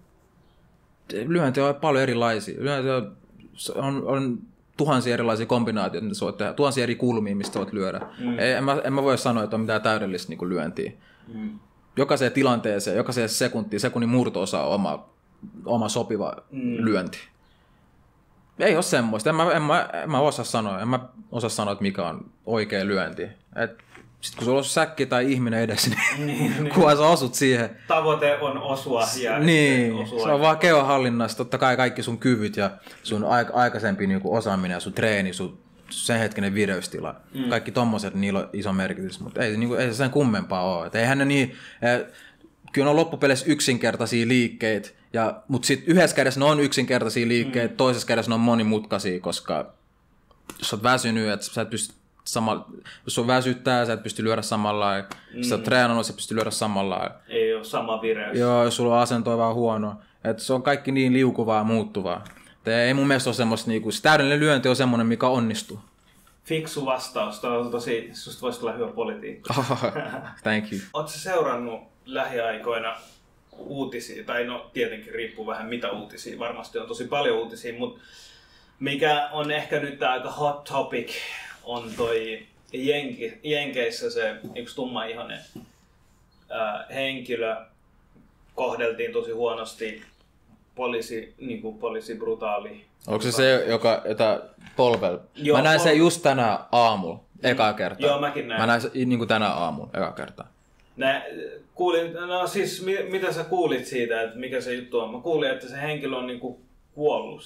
Lyönti on paljon erilaisia. Lyönti on, on, on tuhansia erilaisia kombinaatioita, mitä sä voit tehdä. Tuhansia eri kulmia, mistä voit lyödä. Mm. Ei, en, mä, en mä voi sanoa, että on mitään täydellistä niin kuin lyöntiä. Mm. Jokaiseen tilanteeseen, jokaiseen sekuntiin, sekunnin murto-osa on oma, oma sopiva mm. lyönti. Ei ole semmoista. En mä, en mä, en mä osaa sanoa. En mä osaa sanoa, että mikä on oikea lyönti. Et sitten kun sulla on säkki tai ihminen edessä, niin, niin kunhan sä osut siihen. Tavoite on osua ja niin, osua. Se on vaan kehonhallinnassa. Totta kai kaikki sun kyvyt ja sun aik- aikaisempi niinku osaaminen ja sun treeni, sun sen hetkinen vireystila. Mm. Kaikki tommoset, niillä on iso merkitys, mutta ei, niinku, ei se sen kummempaa ole. Et eihän ne niin, eh, kyllä on loppupeleissä yksinkertaisia liikkeitä, ja, mutta sitten yhdessä kädessä ne on yksinkertaisia liikkeitä, mm. toisessa kädessä ne on monimutkaisia, koska jos olet väsynyt, että sä et pysty Sama, jos on väsyttää, sä et pysty lyödä samalla lailla. Mm. Jos sä oot treenannut, sä et pysty lyödä samalla lailla. Ei ole sama vireys. Joo, jos sulla on asento vähän huono. Et se on kaikki niin liukuvaa ja muuttuvaa. Et ei mun mielestä ole semmoista, niinku, se täydellinen lyönti on semmoinen, mikä onnistuu. Fiksu vastaus. Toi on tosi, susta voisi tulla hyvä politiikka. Oh, thank you. Ootko sä seurannut lähiaikoina uutisia? Tai no tietenkin riippuu vähän mitä uutisia. Varmasti on tosi paljon uutisia, mutta mikä on ehkä nyt aika hot topic on toi Jenki, Jenkeissä se yksi tummaihoinen ää, henkilö kohdeltiin tosi huonosti, poliisi, niin kuin poliisi brutaali. Onko se se, joka, jota polvel? Joo, mä näin pol- sen just tänä aamulla, eka kertaa. Joo, mäkin näin. Mä näin sen niin kuin tänä aamulla, eka kertaa. Nä, kuulin, no siis, mitä sä kuulit siitä, että mikä se juttu on? Mä kuulin, että se henkilö on niin kuin kuollut, se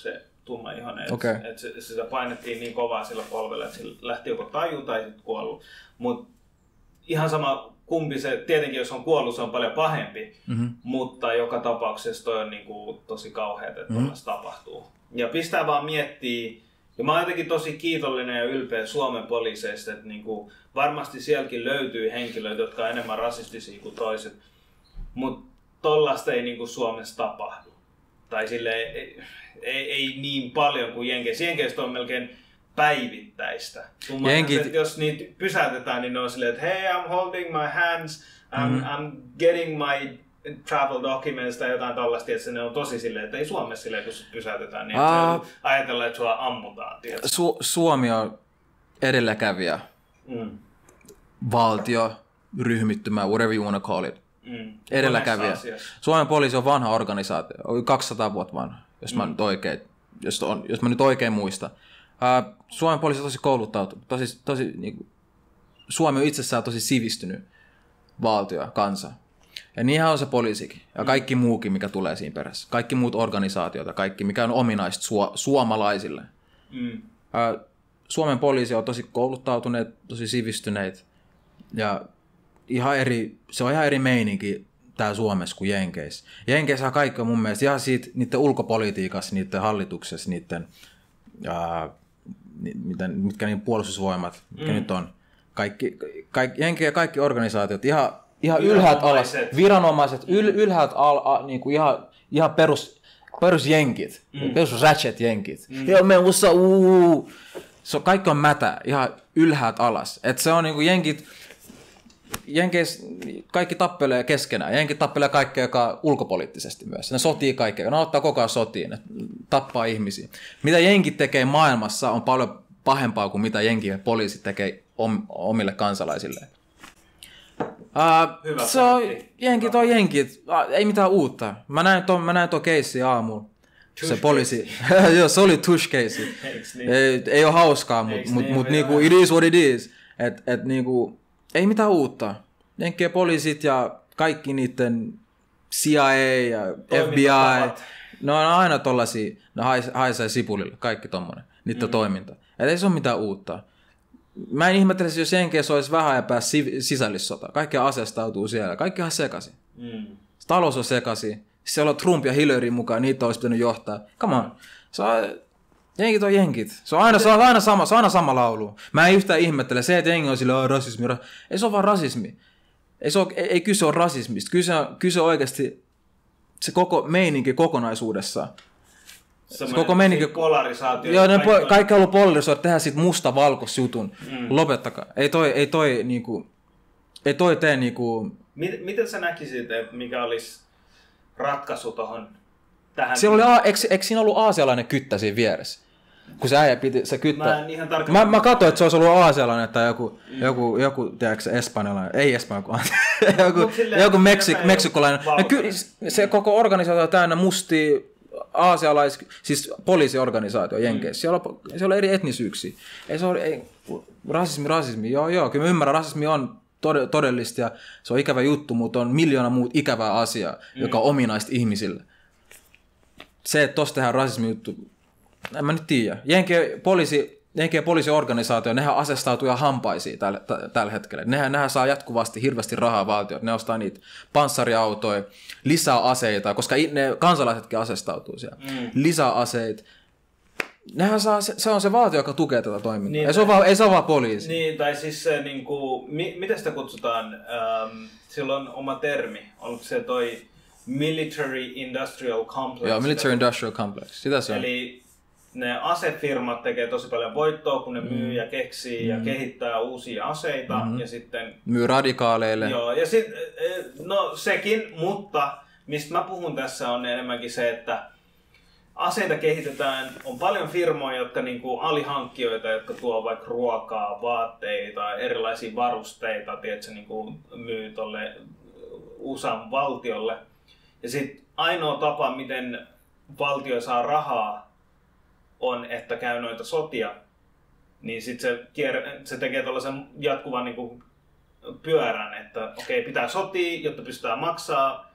tummaihoinen. Okay. Et, et se, sitä painettiin niin kovaa sillä polvella, että sillä lähti joko taju tai sitten kuollut. Mut ihan sama kumpi se, tietenkin jos on kuollut, se on paljon pahempi, mm-hmm. mutta joka tapauksessa toi on niinku tosi kauheata, että mm-hmm. tapahtuu. Ja pistää vaan miettiä, ja mä oon jotenkin tosi kiitollinen ja ylpeä Suomen poliiseista, että niinku, varmasti sielläkin löytyy henkilöitä, jotka on enemmän rasistisia kuin toiset, mutta tollaista ei niinku Suomessa tapahdu. Tai sille ei, ei, ei niin paljon kuin Jenkeissä. Jenkeissä on melkein päivittäistä. Jenkit... Että jos niitä pysäytetään, niin ne on silleen, että hei, I'm holding my hands, I'm, mm-hmm. I'm getting my travel documents tai jotain tällaista, että ne on tosi silleen, että ei Suomessa silleen, kun pysäytetään, niin uh, ajatellaan, että sua ammutaan. Su- Suomi on edelläkävijä, mm. valtio, ryhmittymä, whatever you want to call it. Mm. Edelläkävijä. Suomen poliisi on vanha organisaatio, on kaksisataa vuotta vanha, jos, mm. mä, nyt oikein, jos, on, jos mä nyt oikein muistan. Uh, Suomen poliisi on tosi kouluttautunut, tosi, tosi, niin kuin, Suomi on itsessään tosi sivistynyt valtio, kansa. Ja niinhän on se poliisikin ja kaikki mm. muukin, mikä tulee siinä perässä. Kaikki muut organisaatiot, kaikki, mikä on ominaista su- suomalaisille. Mm. Uh, Suomen poliisi on tosi kouluttautuneet, tosi sivistyneet ja ihan eri, se on ihan eri meininki täällä Suomessa kuin Jenkeissä. Jenkeissä kaikki on mun mielestä ihan siitä niiden ulkopolitiikassa, niiden hallituksessa, niiden, uh, miten, mitkä niin puolustusvoimat, mitkä mm. nyt on. Kaikki, kaikki, Jenki ja kaikki organisaatiot ihan, ihan ylhäältä alas, viranomaiset, yl, ylhäältä al, niin kuin ihan, ihan perus, perus jenkit, mm. perus ratchet jenkit. Mm. Joo, me ussa, uu. So, kaikki on mätä, ihan ylhäältä alas. Et se on niin kuin jenkit, Jenkeissä kaikki tappelee keskenään. Jenkit tappelee kaikkea, joka on ulkopoliittisesti myös. Ne sotii kaikkea. Ne ottaa koko ajan sotiin. Ne tappaa ihmisiä. Mitä jenkit tekee maailmassa on paljon pahempaa kuin mitä jenkit ja poliisit tekee om, omille kansalaisille. Uh, se on, jenkit on jenkit. Uh, ei mitään uutta. Mä näin tuon, mä näin tuon keissin aamulla. Se poliisi. Joo, se oli tush keissi. Niin? Ei, ei ole hauskaa, mutta mut, niin, mut, niinku, it is what it is. Et, et, niinku, ei mitään uutta. Jenkkien poliisit ja kaikki niiden C I A ja F B I, ne on aina tollasia, ne haisee sipulille, kaikki tommonen, niiden mm. toiminta. Et ei se ole mitään uutta. Mä en ihmettelisi, jos Jenkeissä olisi vähän ja pääsi sisällissota. Kaikki asestautuu siellä, kaikki on sekaisin. Mm. Talous on sekaisin. Siellä on Trump ja Hillary mukaan, niitä olisi pitänyt johtaa. Come on. Se on, jenkit on jenkit. Se on aina, se on aina, sama, se on aina sama laulu. Mä en yhtään ihmettele. Se, että jengi on sillä rasismi. Ei se ole vaan rasismi. Ei, se ole, ei, ei kyse ole rasismista. Kyse on, kyse on oikeasti se koko meininki kokonaisuudessa. Se koko meininki. Polarisaatio. Joo, ne po, kaikki haluaa polarisoida, tehdä siitä musta valkois jutun. Mm. Lopettakaa. Ei toi, ei toi, niinku, ei toi tee niinku... Miten sä näkisit, että mikä olisi ratkaisu tuohon tähän? Siellä oli, eikö, eikö siinä ollut aasialainen kyttä siinä vieressä? Kun se äijä piti, se kyttä... Mä en ihan tarkkaan... Mä, mä katsoin, että se olisi ollut aasialainen tai joku, mm. joku, joku tiedätkö, espanjalainen, ei espanjalainen, joku, joku meksik, meksikolainen. Ky, se koko organisaatio on täynnä mustia aasialais, siis poliisiorganisaatio Jenkeissä. Siellä on, siellä on eri etnisyyksiä. Ei se ole, ei, rasismi, rasismi, joo joo, kyllä mä ymmärrän, rasismi on todellista ja se on ikävä juttu, mutta on miljoona muut ikävää asiaa, mm. joka on ominaista ihmisille. Se, että tossa tehdään rasismi juttu, en mä nyt tiedä. Jenkien poliisi, Jenkien poliisiorganisaatio, nehän asestautuu ihan hampaisiin tällä, t- tällä hetkellä. Nehän, nehän saa jatkuvasti hirveästi rahaa valtiot. Ne ostaa niitä panssariautoja, lisää aseita, koska ne kansalaisetkin asestautuu siellä. Mm. Lisää aseita. Nehän saa, se, se on se valtio, joka tukee tätä toimintaa. Niin, ei, se vaan, ei se ole vaan poliisi. Niin, tai siis se, niin kuin, mi, miten sitä kutsutaan? Ähm, sillä on oma termi. Onko se toi Military Industrial Complex? Joo, Military Industrial Complex. Sitä se on. Eli ne asefirmat tekee tosi paljon voittoa, kun ne mm. myy ja keksii mm. ja kehittää uusia aseita. Mm-hmm. Ja sitten, myy radikaaleille. Joo, ja sit, no sekin, mutta mistä mä puhun tässä on enemmänkin se, että aseita kehitetään, on paljon firmoja, jotka niinku alihankkijoita, jotka tuo vaikka ruokaa, vaatteita, erilaisia varusteita, tiedätkö, niinku myy tolle U S A:n valtiolle. Ja sitten ainoa tapa, miten valtio saa rahaa, on, että käy noita sotia. Niin sitten se, kier- se tekee tällaisen jatkuvan niinku pyörän, että okei, pitää sotia, jotta pystytään maksaa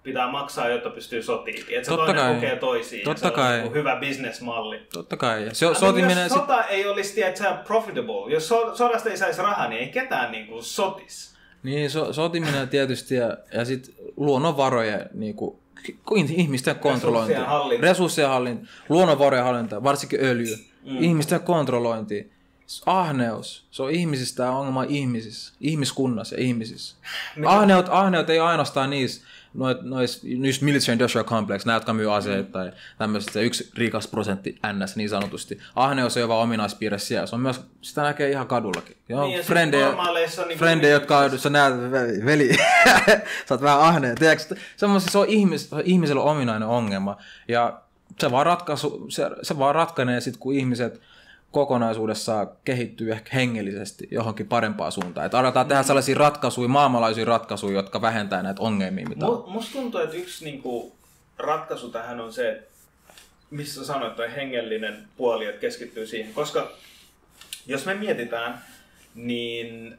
pitää maksaa, jotta pystyy sotiin. Että se toinen kai. Kokee toisiin. Totta se kai. On niin hyvä businessmalli. Totta kai. Se, sotiminen, jos sota sit... ei olisi tiedätkö, profitable, jos so, sodasta ei saisi rahaa, niin ei ketään niin kuin, sotis. Niin, so, sotiminen tietysti ja, ja sitten luonnonvarojen niin kuin, ihmisten kontrollointi. Resurssien hallinta. Resurssien hallinta. Luonnonvarojen hallinta, varsinkin öljy. Mm. Ihmisten kontrollointi. Ahneus. Se on ihmisistä ongelma ihmisissä. Ihmiskunnassa ja ihmisissä. Ahneut, ahneut ei ainoastaan niissä. Nois, nois, nois military industrial complex, nämä, jotka myy aseita mm. tai tämmöiset, se yksi rikas prosentti ns. Niin sanotusti. Ahneus ei ole vaan ominaispiirre siellä, se on myös, sitä näkee ihan kadullakin. Joo, niin, frendejä, niin frendejä jotka sä näet, veli, sä oot vähän ahneen, tiedätkö, se on ihmis, ihmisellä ominainen ongelma, ja se vaan, ratkaisu, se, se vaan ratkainee sit, kun ihmiset kokonaisuudessaan kehittyy ehkä hengellisesti johonkin parempaan suuntaan. Että aletaan tehdä sellaisia ratkaisuja, maailmanlaisia ratkaisuja, jotka vähentää näitä ongelmia. Mitä on. Musta tuntuu, että yksi niinku, ratkaisu tähän on se, että missä sanoit, että hengellinen puoli, että keskittyy siihen. Koska jos me mietitään, niin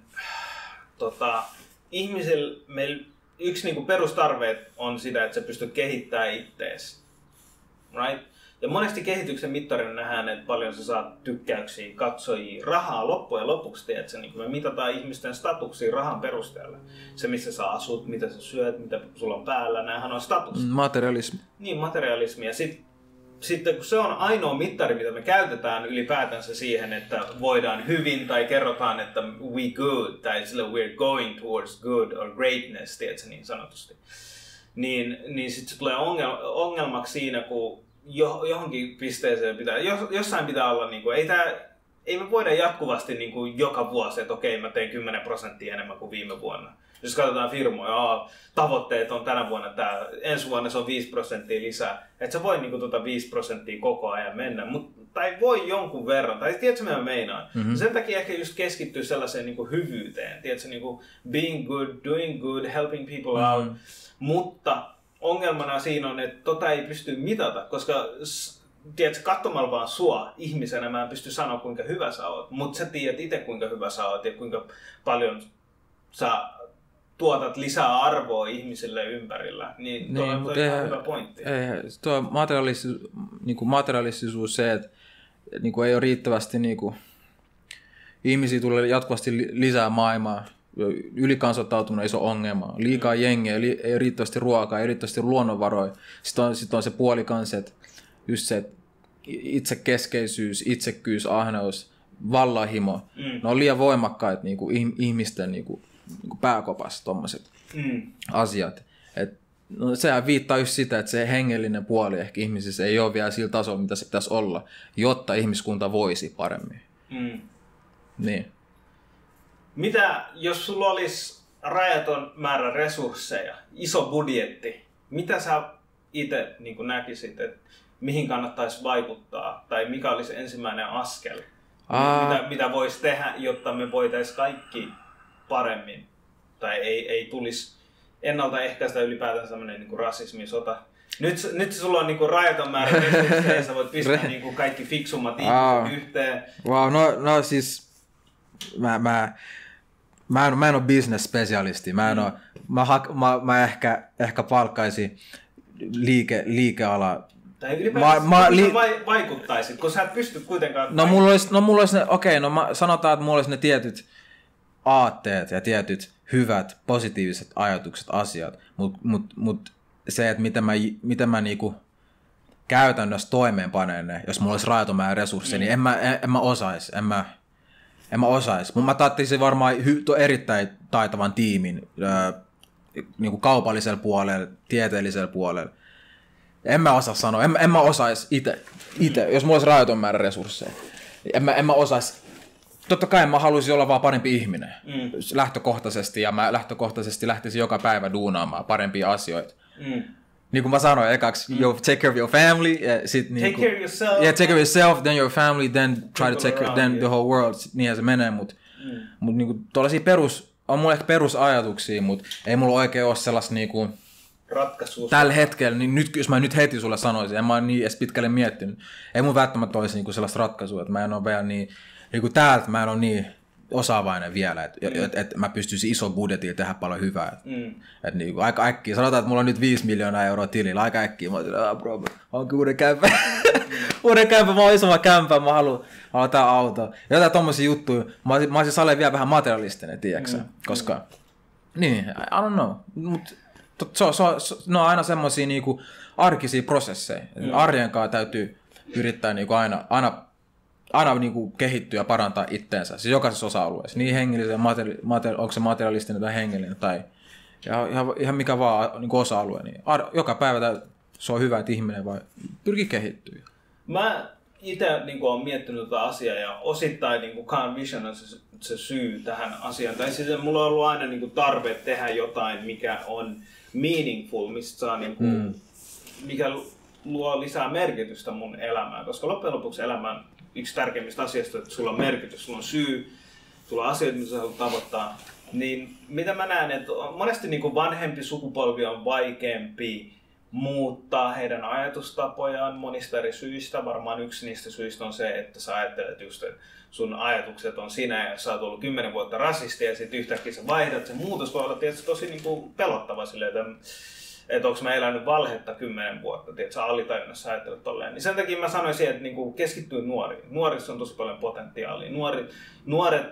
tota, ihmisillä meillä yksi niinku, perustarve on sitä, että sä pystyt kehittämään ittees. Right? Ja monesti kehityksen mittarina nähdään, että paljon sä saat tykkäyksiä, katsojia, rahaa loppujen lopuksi, tiedätkö, niin me mitataan ihmisten statuksia rahan perusteella. Se, missä sä asut, mitä sä syöt, mitä sulla on päällä, näähän on status. Materialismi. Niin, materialismi. Ja sit, sitten kun se on ainoa mittari, mitä me käytetään ylipäätänsä siihen, että voidaan hyvin tai kerrotaan, että we good, tai sillä we're going towards good or greatness, tiedätkö, niin sanotusti. Niin, niin sitten se tulee ongelmaksi siinä, kun johonkin pisteeseen pitää, jossain pitää olla, niin kuin, ei, tää, ei me voida jatkuvasti niin kuin, joka vuosi, että okei, mä tein kymmenen prosenttia enemmän kuin viime vuonna. Jos katsotaan firmoja, aa, tavoitteet on tänä vuonna, tää, ensi vuonna se on viisi prosenttia lisää. Et sä voi niin kuin, tuota viisi prosenttia koko ajan mennä, mut, tai voi jonkun verran, tai tiedätkö mitä mä meinaan? Mm-hmm. Sen takia ehkä just keskittyy sellaiseen niin kuin, hyvyyteen, tiedätkö, niin kuin, being good, doing good, helping people mm-hmm. out, mutta ongelmana siinä on, että tota ei pysty mitata, koska tiedätkö, katsomalla vaan sua ihmisenä mä en pysty sanoa kuinka hyvä sä oot, mutta sä tiedät itse kuinka hyvä sä oot ja kuinka paljon sä tuotat lisää arvoa ihmisille ympärillä, niin tuo niin, on ihan hyvä pointti. Ei, tuo materialistis, niin kuin materialistisuus se, että niin kuin ei ole riittävästi niin kuin, ihmisiä tulee jatkuvasti lisää maailmaa. Ylikansoittautuminen iso ongelma. Liikaa jengiä, ei riittävästi ruokaa, ei riittävästi luonnonvaroja. Sitten on, sitten on se puoli kanssa, että just se itsekeskeisyys, itsekkyys, ahneus, vallanhimo. Mm. Ne on liian voimakkaat niin kuin ihmisten niin kuin, niin kuin pääkopassa tommoset mm. asiat. Et, no, sehän viittaa just sitä, että se hengellinen puoli ehkä ihmisissä ei ole vielä sillä tasolla, mitä se pitäisi olla, jotta ihmiskunta voisi paremmin. Mm. Niin. Mitä, jos sulla olisi rajaton määrä resursseja, iso budjetti, mitä sä itse niin kuin näkisit, että mihin kannattaisi vaikuttaa, tai mikä olisi ensimmäinen askel, Aa. mitä, mitä voisi tehdä, jotta me voitaisiin kaikki paremmin, tai ei, ei tulisi ennaltaehkäistä ylipäätään sellainen niin kuin rasismi, sota. Nyt, nyt sulla on niin kuin rajaton määrä resursseja, sä voit pistää niin kuin kaikki fiksummat ihmiset yhteen. Wow, no, no siis, mä... mä... Mä en, mä en ole business-spesialisti. Mä, en ole, mä, mä, mä ehkä, ehkä palkkaisin liike, liikeala. Tai ylipäätään mä, mä, li... vaikuttaisit, kun sä et pysty kuitenkaan... No mulla olisi, no mulla olisi ne, okei, no mä, sanotaan, että mulla olisi ne tietyt aatteet ja tietyt hyvät, positiiviset ajatukset, asiat. Mutta mut, mut se, että miten mä, miten mä niinku käytännössä toimeenpanen ne, jos mulla olisi rajaton määrä resursseja, mm. niin en mä, en, en mä osaisi. En mä, En mä osais. Mä tarvitsin varmaan hy- erittäin taitavan tiimin öö, niin kuin kaupallisella puolella, tieteellisellä puolella. En mä osaa sanoa. En, en mä osais itse. Ite, jos mulla olisi rajaton määrä resursseja. En mä, en mä osais. Totta kai mä haluaisin olla vaan parempi ihminen. Mm. Lähtökohtaisesti. Ja mä lähtökohtaisesti lähtisin joka päivä duunaamaan parempia asioita. Mm. Niin kuin mä sanoin ekaksi, mm. take care of your family, ja sit take niinku, care of yourself. Yeah, take care of yourself, then your family, then try to take care, then the whole world, niinhän se menee, mutta mm. mut niinku tuollaisia perus, on mulla ehkä perusajatuksia, mutta ei mulla oikein ole sellaista niinku, ratkaisuus. Tällä hetkellä, niin nyt, jos mä nyt heti sulle sanoisin, en mä ole niin edes pitkälle miettinyt, ei mun välttämättä olisi niinku sellaista ratkaisua, että mä en ole vielä niin, niinku täältä mä en ole niin, osaavainen vielä, että mm. et, et mä pystyisin iso budjetilla tehdä paljon hyvää. Mm. Et niin, aika äkkiä, sanotaan, että mulla on nyt viisi miljoonaa euroa tilillä, aika äkkiä. Mä oon ah, bro, mä oonkin uuden kämpä. uuden kämpä, mä oon isomman kämpän, mä haluan tää auto. Jotain tommosia juttuja. Mä olisin, mä olisin Sale vielä vähän materialistinen, tiiäksä, mm. koska, mm. niin, I don't know, mut so, so, so, ne on aina semmosia niinku arkisia prosesseja. Mm. Arjen kanssa täytyy yrittää niinku aina, aina aina niinku kehittyä ja parantaa itteensä, siis jokaisessa osa-alueessa, niin hengellisen, materi- materi- onko se materialistinen tai hengellinen tai ihan, ihan, ihan mikä vaan niinku osa-alue, niin ar- joka päivä se on hyvä, että ihminen vai pyrkii kehittyä. Mä itse niinku olen miettinyt tätä asiaa ja osittain niinku Khan Vision on se, se syy tähän asiaan, tai siis mulla on ollut aina niinku tarve tehdä jotain, mikä on meaningful, mistä saa niinku, mm. mikä luo lisää merkitystä mun elämään, koska loppujen lopuksi elämään yksi tärkeimmistä asioista, että sulla on merkitys, sulla on syy, sulla on asioita, mitä sä haluat tavoittaa. Niin mitä mä näen, että monesti niin kuin vanhempi sukupolvi on vaikeampi muuttaa heidän ajatustapojaan monista eri syistä. Varmaan yksi niistä syistä on se, että sä ajattelet just, että sun ajatukset on sinä ja sä oot ollut kymmenen vuotta rasisti ja sitten yhtäkkiä sä vaihdat. Se muutos voi olla tietysti tosi niin kuin pelottava silleen, että että onko mä elänyt valhetta kymmenen vuotta, että sä alitajunnassa ajattelet tolleen. Niin sen takia mä sanoisin, että niinku keskittyy nuoriin. Nuorissa on tosi paljon potentiaalia. Nuori, nuoret,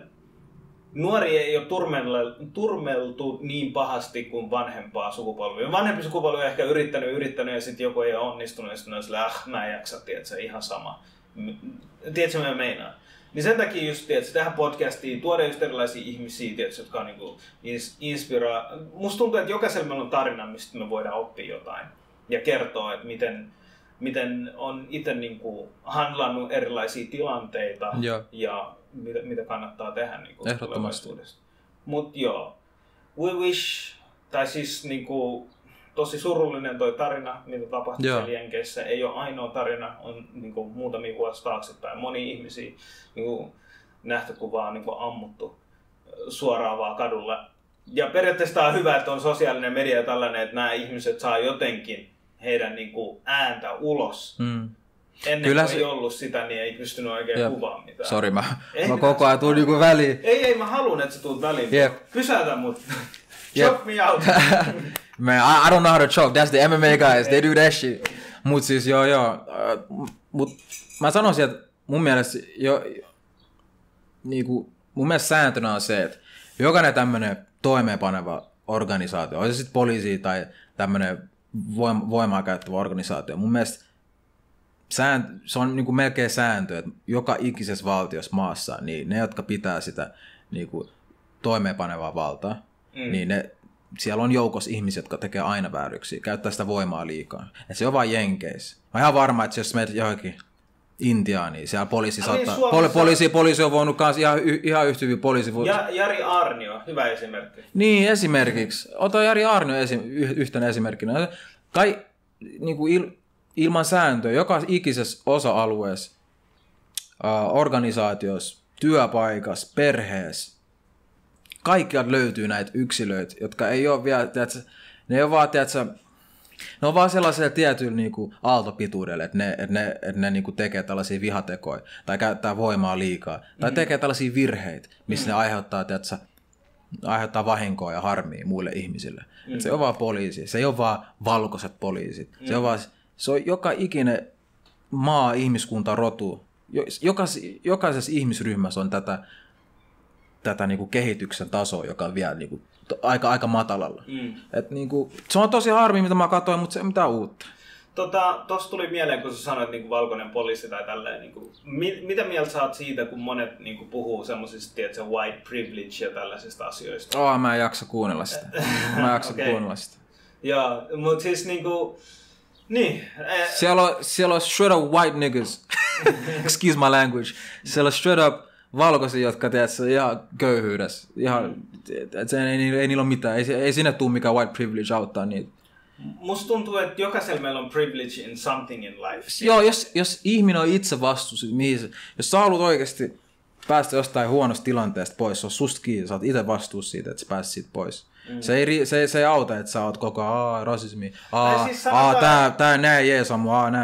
nuori ei ole turmeltu niin pahasti kuin vanhempaa sukupolvia. Vanhempi sukupolvi on ehkä yrittänyt, yrittänyt ja sitten joku ei ole onnistunut ja sitten on silleen, ah mä en jaksa, tiedätkö, ihan sama. Tiedätkö mitä mä meinaan? Niin sen takia just, tiedätkö, tähän podcastiin tuoda just erilaisia ihmisiä, tiedätkö, jotka on niinku inspiraa. Musta tuntuu, että jokaisella meillä on tarina, mistä me voidaan oppia jotain ja kertoa, että miten, miten on itse niinku handlannut erilaisia tilanteita ja, ja mitä, mitä kannattaa tehdä niinku tulevaisuudessa. Mut joo, we wish, tai siis niinku tosi surullinen toi tarina, mitä tapahtui siellä Jenkeissä. Ei ole ainoa tarina, on niin kuin, muutamia vuosia taaksepäin. Moni ihmisiä niin kuin, nähty, kun vaan niin kuin, ammuttu suoraan vaan kadulla. Ja periaatteessa on hyvä, että on sosiaalinen media ja tällainen, että nämä ihmiset saa jotenkin heidän niin kuin, ääntä ulos. Mm. Ennen Kyllä kuin se... ei ollut sitä, niin ei pystynyt oikein Jep. kuvaamaan mitään. Sori, mä, mä koko ajan tuun niinku väliin. Ei, ei, mä haluun, että sä tuut väliin. Jep. Pysäytä mut. Choke me out. Man, I, I don't know how to choke. That's the M M A guys. They do that shit. Mut siis joo joo. Uh, mut mä sanoisin, että mun mielestä jo, niinku, mun mielestä sääntönä on se, että jokainen tämmönen toimeenpaneva organisaatio, on se sitten poliisi tai tämmönen voim, voimaa käyttävä organisaatio, mun mielestä sääntö, se on niinku melkein sääntö, että joka ikisessä valtiossa maassa, niin ne, jotka pitää sitä niinku toimeenpanevaa valtaa, mm. niin ne, siellä on joukossa ihmisiä, jotka tekee aina vääryksiä, käyttää sitä voimaa liikaa. Et se on vaan Jenkeissä. Mä oon ihan varma, että jos menet johonkin Intiaan, niin siellä poliisi saattaa... Niin, Poli- poliisi, poliisi on voinut kans ihan, ihan yhtä hyvin poliisi... Ja, Jari Aarnio, hyvä esimerkki. Niin, esimerkiksi. Ota Jari Aarnio esi- yhtenä esimerkkinä. Kai niin kuin il, ilman sääntöä, joka ikisessä osa-alueessa, äh, organisaatiossa, työpaikassa, perheessä, kaikkialta löytyy näitä yksilöitä, jotka ei ole vielä, tiedätkö, ne ei ole vaan, tiedätkö, ne on vaan sellaisella tietyllä niinku aaltopituudella, että ne, että ne, että ne niinku tekee tällaisia vihatekoja tai käyttää voimaa liikaa mm-hmm. tai tekee tällaisia virheitä, missä mm-hmm. ne aiheuttaa, tiedätkö, aiheuttaa vahinkoa ja harmia muille ihmisille. Mm-hmm. Se ei ole vaan poliisi, se ei ole vaan valkoiset poliisit, mm-hmm. se on vaan, se on joka ikinen maa, ihmiskunta, rotu, jokais, jokaisessa ihmisryhmässä on tätä tätä niinku kehityksen tasoa, joka on vielä niinku aika, aika matalalla. Mm. Et niinku, se on tosi harmi, mitä mä katsoin, mutta se ei mitään uutta. Tota, tossa tuli mieleen, kun sä sanoit niinku valkoinen poliisi tai tälleen, niinku, mit, mitä mieltä sä oot siitä, kun monet niinku, puhuu semmosista, tiedätkö, white privilege ja tällaisista asioista? Oh, mä en jaksa kuunnella sitä. Mä en jaksa okay. kuunnella sitä. Joo, mut siis niinku, niin. Äh, siellä, on, siellä on straight up white niggas. Excuse my language. Siellä on straight up valkoisia, jotka tiedätkö, ihan köyhyydessä. Ihan, mm. ei, ei, ei niillä ole mitään. Ei, ei sinne tule mikään white privilege auttaa niitä. Musta tuntuu, että jokaisella meillä on privilege in something in life. Joo, jos, jos ihminen on itse vastuussa, jos sä haluat oikeasti päästä jostain huonosta tilanteesta pois, se on susta kiinni, sä oot itse vastuussa siitä, että sä pääsit siitä pois. Mm. Se, ei, se, se ei auta, että sä oot koko ajan, aah, rasismi, aah, siis aah tää, tää, nää jeesa mua, aah, nää.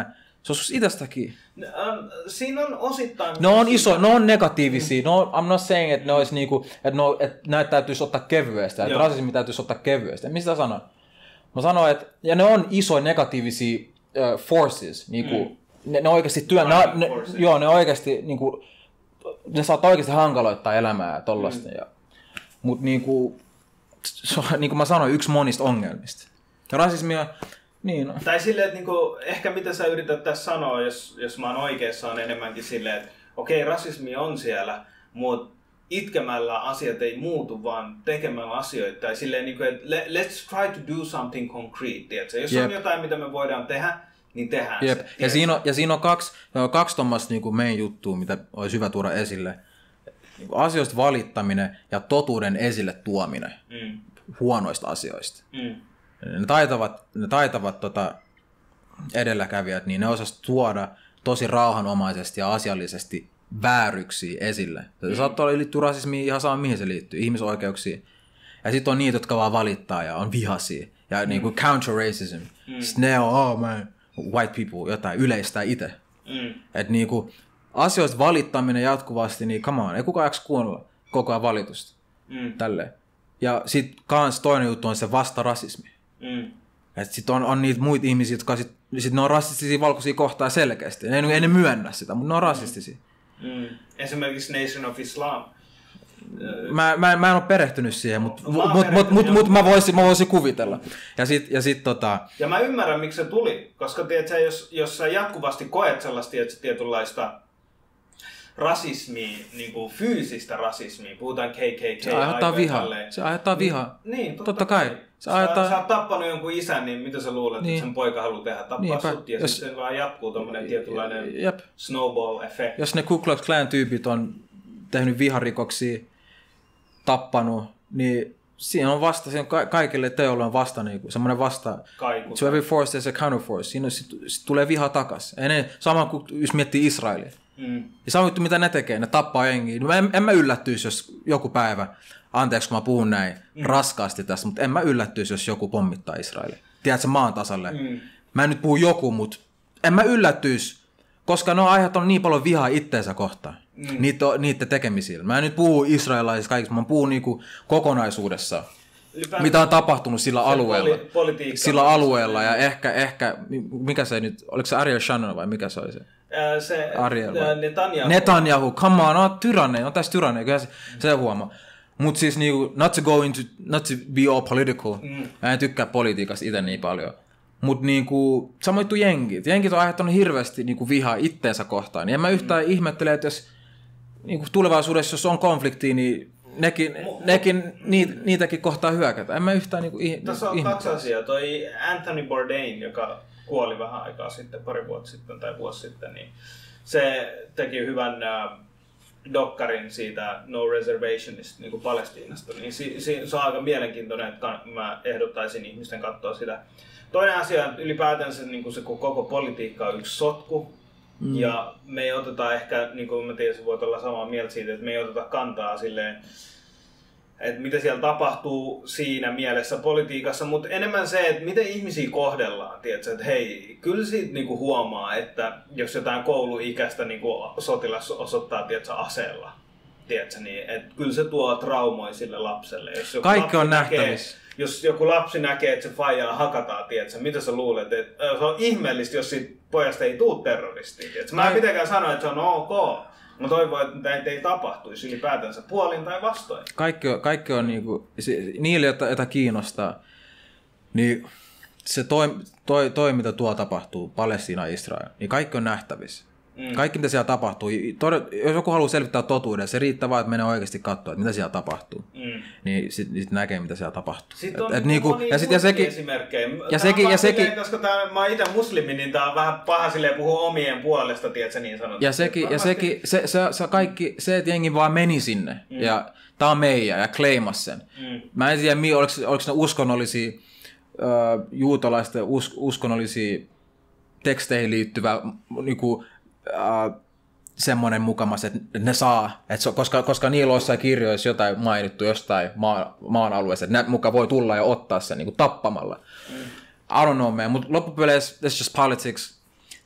Se on sus itsestäkin. No, um, siinä on osittain... Ne on iso, ne on negatiivisia. No, I'm not saying, että ne olisi niinku, että, ne, että näitä täytyisi ottaa kevyesti, että rasismi täytyisi ottaa kevyesti. Mistä sanon? Mä sanoin, että ja ne on isoja negatiivisia uh, forces. Niinku, mm. ne, ne oikeasti työ... Ne, ne, joo, ne oikeasti... Niinku, ne saattaa oikeasti hankaloittaa elämää ja tollaista. Mm. Ja, mut niinku... Se on, niin kuin mä sanoin, yksi monista ongelmista. Ja rasismia... Niin. Tai silleen, että niinku, ehkä mitä sä yrität tässä sanoa, jos, jos mä oon oikeassa, on enemmänkin silleen, että okei, okay, rasismi on siellä, mutta itkemällä asiat ei muutu, vaan tekemällä asioita. Tai silleen, niinku, että let's try to do something concrete. Tiedätkö? Jos Jep. on jotain, mitä me voidaan tehdä, niin tehdään Jep. se. Ja siinä on, ja siinä on kaksi, on kaksi tuommoista niinku meidän juttua, mitä olisi hyvä tuoda esille. Niinku asioista valittaminen ja totuuden esille tuominen mm. huonoista asioista. Mm. Ne taitavat, ne taitavat tota, edelläkävijät, niin ne osasivat tuoda tosi rauhanomaisesti ja asiallisesti vääryksiä esille. Se mm. saattaa liittyä rasismiin ihan sama, mihin se liittyy, ihmisoikeuksiin. Ja sitten on niitä, jotka vaan valittaa ja on vihaisia. Ja mm. niin kuin counter-racism. Mm. Sitten ne on, oh man, white people, jotain yleistää itse. Mm. Että niin kuin asioista valittaminen jatkuvasti, niin come on, ei kukaan jaksa kuunnella koko ajan valitusta. Mm. Tälleen. Ja sitten kans toinen juttu on se vastarasismi. Mm. Sitten on, on niitä muita ihmisiä, jotka sit, sit ne on rasistisia valkoisia kohtaan selkeästi. Ei, ei ne myönnä sitä, mutta ne on rasistisia. Mm. Esimerkiksi Nation of Islam. Mä, mä, mä en ole perehtynyt siihen, mutta mut, mut, mut, mut, mut mä, voisin, mä voisin kuvitella. Ja, sit, ja, sit, tota... ja mä ymmärrän, miksi se tuli. Koska tiedätkö, jos, jos sä jatkuvasti koet sellaista tiedätkö, tietynlaista rasismia, niin kuin fyysistä rasismia, puhutaan K K K. Se aiheuttaa vihaa. Se aiheuttaa vihaa. Niin, totta, totta kai. kai. Sä, aiheuttaa... sä oot tappanut jonkun isän, niin mitä sä luulet, niin. että sen poika haluaa tehdä? Tappaa Niinpä. sut ja jos... sitten vaan jatkuu tommonen tietynlainen Jep. snowball-efekti. Jos ne Ku Klux Klan -tyypit on tehnyt viharikoksia, tappanut, niin siinä on vasta, siinä on kaikille teolle on vasta niinku, semmoinen vasta. Kaikuta. To every force there's a counterforce. Siinä sit, sit tulee viha takas. Ne, sama kuin jos miettii Israelia. Mm. Ja sama juttu, mitä ne tekee, ne tappaa jengiä. No en, en mä yllättyisi, jos joku päivä, anteeksi kun mä puhun näin mm. raskaasti tästä, mutta en mä yllättyisi, jos joku pommittaa Israelia. Tiedätkö maan tasalle? Mm. Mä en nyt puhu joku, mutta en mä yllättyisi, koska ne on aiheuttanut niin paljon vihaa itteensä kohtaan. Mm. Niitä, niitä tekemisillä. Mä en nyt puhu israelaisista kaikista, mä puhun niinku kokonaisuudessa. Ylipäätään mitä on tapahtunut sillä alueella. Poli- sillä alueella ja ehkä, ehkä, mikä se nyt, oliko se Ariel Sharon vai mikä se oli se? Ää, se Ariel ää, Netanyahu. Netanyahu, come on, on tyranne, on tässä tyranne, kyllä se, mm. se huomaa. Mutta siis niinku, not to go into, not to be all political, mm. mä en tykkää politiikasta itse niin paljon. Mutta niinku, samoin juttu jenkit. Jenkit on aiheuttanut hirveästi niinku vihaa itteensä kohtaan. Ja en mä yhtään mm. ihmettele, että jos niinku, tulevaisuudessa, jos on konfliktia, niin nekin, M- nekin niit, niitäkin kohtaa hyökätä. En mä yhtään niinku, ihmettele. Tässä on kaksi asiaa. Toi Anthony Bourdain, joka kuoli vähän aikaa sitten, pari vuotta sitten tai vuosi sitten, niin se teki hyvän äh, dokkarin siitä No Reservationista, niin kuin Palestiinasta. Niin si, si, se on aika mielenkiintoinen, että mä ehdottaisin ihmisten katsoa sitä. Toinen asia, ylipäätänsä niin kuin se koko politiikka on yksi sotku. Mm. Ja me ei oteta ehkä, niin kuin mä tiedän, voit olla samaa mieltä siitä, että me ei oteta kantaa silleen, että mitä siellä tapahtuu siinä mielessä politiikassa, mutta enemmän se, että miten ihmisiä kohdellaan, tiedätkö? Että hei, kyllä siitä niinku huomaa, että jos jotain kouluikäistä niinku sotilas osoittaa, tiedätkö, aseella, tiedätkö, niin että kyllä se tuo traumoja sille lapselle. Jos joku kaikki on näkee, nähtävissä. Jos joku lapsi näkee, että se faijaa hakataan, tiedätkö, mitä sä luulet, että se on ihmeellistä, jos siitä pojasta ei tule terroristia, tiedätkö? Mä en mitenkään sano, että se on ok. Mä toivon, että näitä ei tapahtuisi ylipäätänsä puolin tai vastoin. Kaikki on, kaikki on niinku, niille, joita, joita kiinnostaa, niin se toi, toi, toi, mitä tuo tapahtuu, Palestiina ja Israel, niin kaikki on nähtävissä. Mm. Kaikki, mitä siellä tapahtuu, jos joku haluaa selvittää totuuden, se riittää vaan, että menee oikeasti katsoa, että mitä siellä tapahtuu. Mm. Niin sitten sit näkee, mitä siellä tapahtuu. Sitten on et, niinku, monia ja sit, ja sekin, esimerkkejä. Ja sekin, ja sekin, koska tää, mä oon itse muslimi, niin tää on vähän paha silleen puhua omien puolesta, tiedätkö, niin sanottu. Ja sekin, ja sekin se, se, se, kaikki, se, että jengi vaan meni sinne, mm. ja tää on meidän, ja kleimas sen. Mm. Mä en tiedä, oliko, oliko ne uskonnollisia, uh, juutalaisten us, uskonnollisia teksteihin liittyvä, niinku, Uh, semmoinen mukamas, että ne saa, että se, koska, koska niillä on jossain kirjoissa jotain mainittu jostain maan, maan alueessa, että ne muka voi tulla ja ottaa sen niin kuin tappamalla. Mm. I don't know, man, mutta loppupeleissä, this is just politics.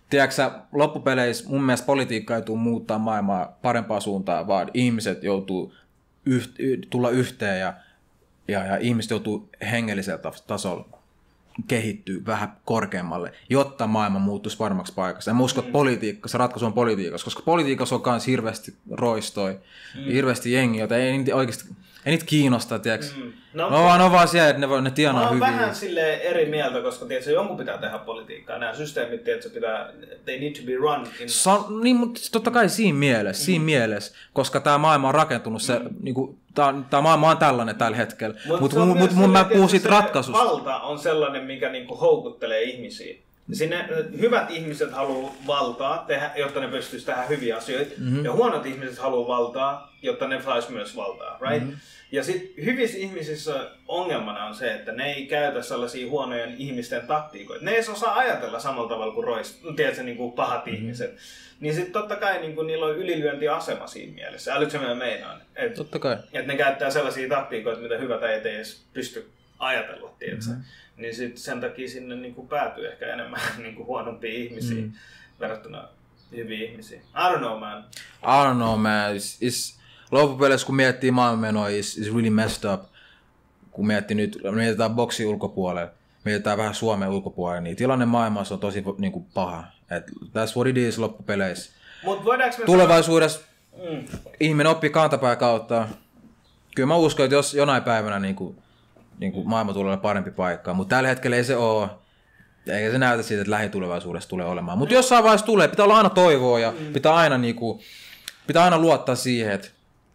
tiedätkö, loppupeleissä mun mielestä politiikka ei tule muuttaa maailmaa parempaan suuntaan, vaan ihmiset joutuu yht, y, tulla yhteen ja, ja, ja ihmiset joutuu hengellisellä tasolla kehittyy vähän korkeammalle, jotta maailma muuttuisi paremmaksi paikassa. En mä usko, että politiikka, se ratkaisu on politiikassa, koska politiikassa on myös hirveästi roistoi, mm. hirveästi jengi, jota ei niitä oikeasti, ei niitä kiinnosta, tiedätkö? Mm. No, no, vaan, no vaan siellä, että ne, voi, ne tienaa hyvin. Mä oon vähän silleen eri mieltä, koska tiedätkö, jonkun pitää tehdä politiikkaa. Nämä systeemit, tiedätkö, pitää, they need to be run. In... Sa- niin, mutta totta kai siinä mielessä, mm. siinä mielessä, koska tämä maailma on rakentunut, se, mm. niinku, tämä maailma on tällainen tällä hetkellä. Mutta mut, mut, mut, mut mä puhun siitä ratkaisusta. Valta on sellainen, mikä niinku houkuttelee ihmisiä. Sinne hyvät ihmiset haluaa valtaa, tehdä, jotta ne pystyisi tehdä hyviä asioita. Mm-hmm. Ja huonot ihmiset haluaa valtaa, jotta ne saisi myös valtaa. Right? Mm-hmm. Ja sitten hyvissä ihmisissä ongelmana on se, että ne ei käytä sellaisia huonojen ihmisten taktiikoita. Ne ei osaa ajatella samalla tavalla kuin roist, tiedätkö, niin kuin pahat mm-hmm. ihmiset. Niin sitten totta kai niin kuin, niillä on ylilyöntiasema siinä mielessä. Älytkö mä meinaan? Et, totta kai. Että ne käyttää sellaisia taktiikoita, mitä hyvät ei edes pysty ajatella, tiedätkö? Mm-hmm. Niin sit sen takia sinne niin kuin päätyy ehkä enemmän niin kuin huonompia ihmisiä mm. verrattuna hyviä ihmisiä. I don't know, man. I don't know, man. It's, it's, loppupeleissä, kun miettii maailmanmenoa, it's, it's really messed up. Kun miettii nyt, mietitään boksin ulkopuolelle, mietitään vähän Suomen ulkopuolelle, niin tilanne maailmassa on tosi niin kuin paha. Et that's what it is loppupeleissä. Mut voidaanko me tulevaisuudessa sanoa... mm. ihminen oppii kantapää kautta. Kyllä mä uskon, että jos jonain päivänä niin kuin, niin kuin maailma tulee olemaan parempi paikka, mutta tällä hetkellä ei se ole. Eikä se näytä siitä, että lähitulevaisuudessa tulee olemaan. Mutta jossain vaiheessa tulee, pitää olla aina toivoa ja mm. pitää, aina, niin kuin, pitää aina luottaa siihen, että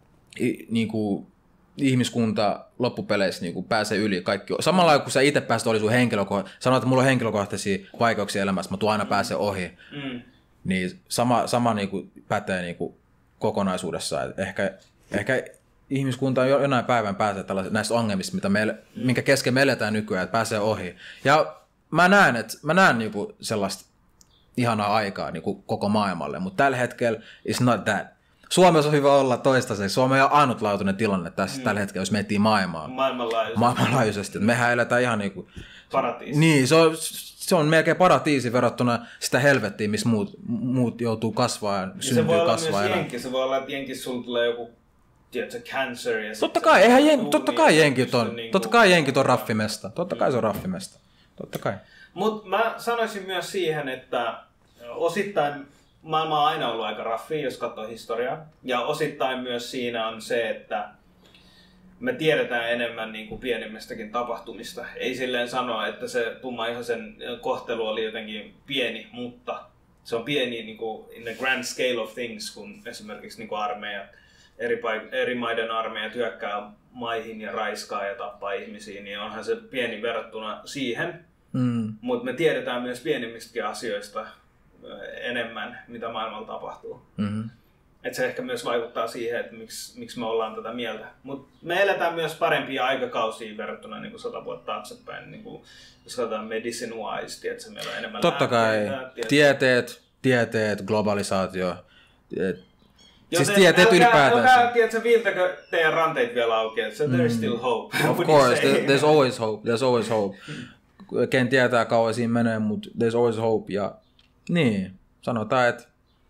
niin kuin, ihmiskunta loppupeleissä niin kuin, pääsee yli kaikki. Samalla lailla, kun sä itse pääset oli sun henkilökohtaisesti, sanoit, että mulla on henkilökohtaisia vaikeuksia elämässä, mä tuun aina pääsee ohi. Mm. Niin sama, sama niin kuin, pätee niin kuin, kokonaisuudessa. Et ehkä, ehkä ihmiskunta on jonain päivän pääsee näistä ongelmista, mitä me, mm. minkä kesken me eletään nykyään, että pääsee ohi. Ja mä näen, että mä näen niin kuin, sellaista ihanaa aikaa niin kuin, koko maailmalle, mutta tällä hetkellä it's not that. Suomessa on hyvä olla toistaiseksi. Suomi on ainutlaatuinen tilanne tässä mm. tällä hetkellä, jos miettii maailmaa. Maailmanlaajuisesti. Maailmanlaajuisesti. Mehän eletään ihan niin kuin... Paratiisi. Niin, se on, se on melkein paratiisi verrattuna sitä helvettiin, missä muut, muut joutuu kasvaa ja syntyy kasvaa. Se voi olla myös jenki. Se voi olla, että jenkissä sulla tulee joku, tiedätkö, cancer. Ja totta kai, eihän jen, totta kai jenkit on. Niin totta kai jenkit on raffimesta. Totta kai se on raffimesta. Totta kai. Mutta mä sanoisin myös siihen, että osittain maailma on aina ollut aika raffi, jos katsoo historiaa. Ja osittain myös siinä on se, että me tiedetään enemmän niin kuin pienimmistäkin tapahtumista. Ei silleen sanoa, että se tummaihoisen kohtelu oli jotenkin pieni, mutta se on pieni niin kuin in the grand scale of things, kun esimerkiksi niin kuin armeijat, eri, paik- eri maiden armeijat hyökkää maihin ja raiskaa ja tappaa ihmisiä, niin onhan se pieni verrattuna siihen. Mm. Mutta me tiedetään myös pienimmistäkin asioista enemmän, mitä maailmalla tapahtuu. Mm-hmm. Et se ehkä myös vaikuttaa siihen, että miksi, miksi me ollaan tätä mieltä. Mutta me eletään myös parempia aikakausia verrattuna niin kuin sata vuotta taaksepäin. Niin kuin, jos katsotaan medicine-wise, että meillä on enemmän totta kai. Tieteet, tieteet, globalisaatio. Et, siis tieteet ylipäätään. Älkää, tiedätkö, viiltäkö teidän ranteet vielä auki, että mm. there's still hope. Of course, there's always hope. There's always hope. Ken tietää kauan siinä menee, mutta there's always hope. Ja niin, sanotaan, että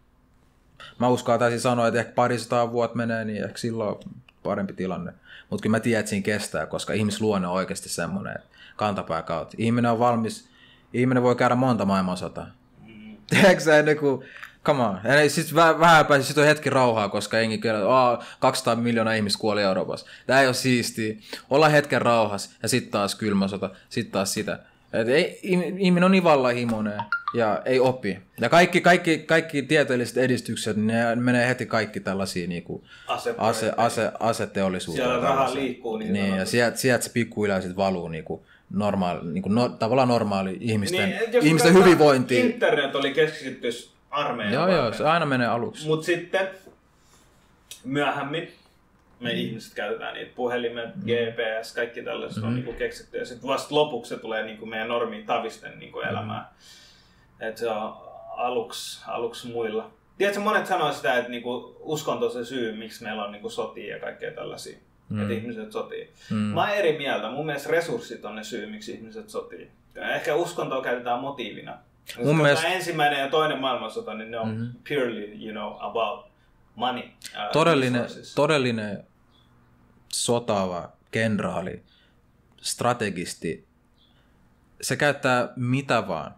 mä uskaltaisin sanoa, että ehkä parisataa vuotta menee, niin ehkä silloin on parempi tilanne. Mutta kyllä mä tiedän, että siinä kestää, koska ihmisluonne on oikeasti semmoinen, että kantapää kautta. Ihminen on valmis, ihminen voi käydä monta maailmansotaa. Mm. Tiedätkö sä ennen kuin, come on. Sitten vähän pääsi, sitten on hetki rauhaa, koska enkin kerran, kaksisataa miljoonaa ihmistä kuoli Euroopassa. Tää ei ole siistiä. Olla hetken rauhassa ja sitten taas kylmä sota, sitten taas sitä. Et ei, ihminen on niin vallanhimoinen ja ei opi. Ja kaikki, kaikki, kaikki tieteelliset edistykset, ne menee heti kaikki tällaisiin niinku ase, ase, aseteollisuuteen. Siellä raha liikkuu. Niin, niin ja sieltä sielt se pikkuhiljaa sit valuu niinku normaali, niinku no, tavallaan normaali ihmisten, niin, ihmisten hyvinvointiin. Internet oli keskittys armeijaan. Joo, joo, se aina menee aluksi. Mutta sitten myöhemmin me mm. ihmiset käytetään niitä puhelimet, mm. G P S, kaikki tällaiset mm. on niinku keksitty. Ja sitten vasta lopuksi se tulee niinku meidän normitavisten niinku elämään. Mm. Että se on aluksi, aluksi muilla. Tiedätkö, monet sanoo sitä, että niinku uskonto on se syy, miksi meillä on niinku sotia ja kaikkea tällaisia. Mm. Että ihmiset sotii. Mm. Mä oon eri mieltä. Mun mielestä resurssit on ne syy, miksi ihmiset sotii. Ehkä uskontoa käytetään motiivina. Mun mielestä ensimmäinen ja toinen maailmansota, niin ne on mm-hmm. purely, you know, about money. Uh, todellinen, todellinen sotaava kenraali, strategisti, se käyttää mitä vaan.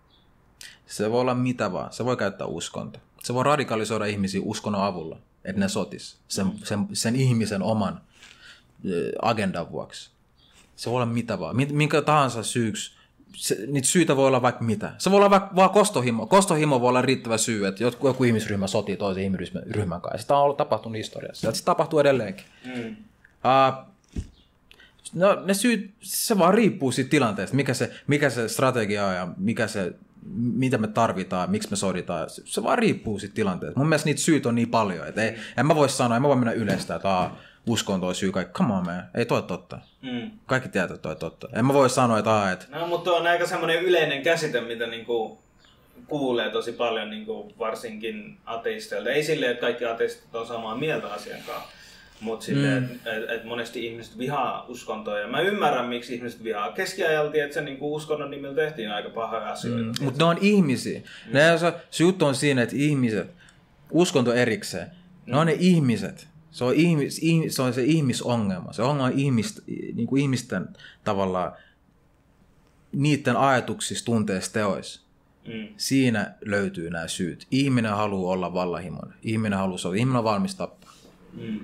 Se voi olla mitä vaan. Se voi käyttää uskonto. Se voi radikalisoida ihmisiä uskonnon avulla, että ne sotis sen, mm. sen, sen ihmisen oman agendan vuoksi. Se voi olla mitä vaan. Minkä tahansa syyksi. Se, niitä syitä voi olla vaikka mitä. Se voi olla vaikka vaan kostohimo. Kostohimo voi olla riittävä syy, että joku, joku ihmisryhmä sotii toisen ihmisryhmän kanssa. Sitä on ollut tapahtunut historiassa. Ja se tapahtuu edelleenkin. Mm. Uh, no, ne syyt, se vaan riippuu siitä tilanteesta. Mikä se, mikä se strategia on ja mikä se, mitä me tarvitaan, miksi me soditaan. Se, se vaan riippuu siitä tilanteesta. Mun mielestä niitä syyt on niin paljon, että ei, en mä voi sanoa, en mä voi mennä yleistä, että aah, uskonto on syy kaikki. Come on, man. Ei toi totta. Mm. Kaikki tietää, että toi totta. En mä voi sanoa, että aah, et... No, mutta on aika semmoinen yleinen käsite, mitä niinku kuulee tosi paljon niinku varsinkin ateisteilta. Ei silleen, että kaikki ateistit on samaa mieltä asian kanssa. Mutta silleen, mm. että et, et monesti ihmiset vihaa uskontoa. Ja mä ymmärrän, miksi ihmiset vihaa. Keskiajalta, että sen niinku uskonnon nimellä tehtiin aika pahoja asioita. Mm. Mutta ne on ihmisiä. Mm. Ne, se, se juttu on siinä, että ihmiset, uskonto erikseen, ne mm. on ne ihmiset. Se on, ihmis, ihmis, se on se ihmisongelma. Se ongelma on ihmist, niin kuin ihmisten tavallaan niiden ajatuksissa, tunteissa, teoissa. Mm. Siinä löytyy nämä syyt. Ihminen haluaa olla vallahimoinen. Ihminen haluaa olla. Ihminen on valmis tappaa. Mm.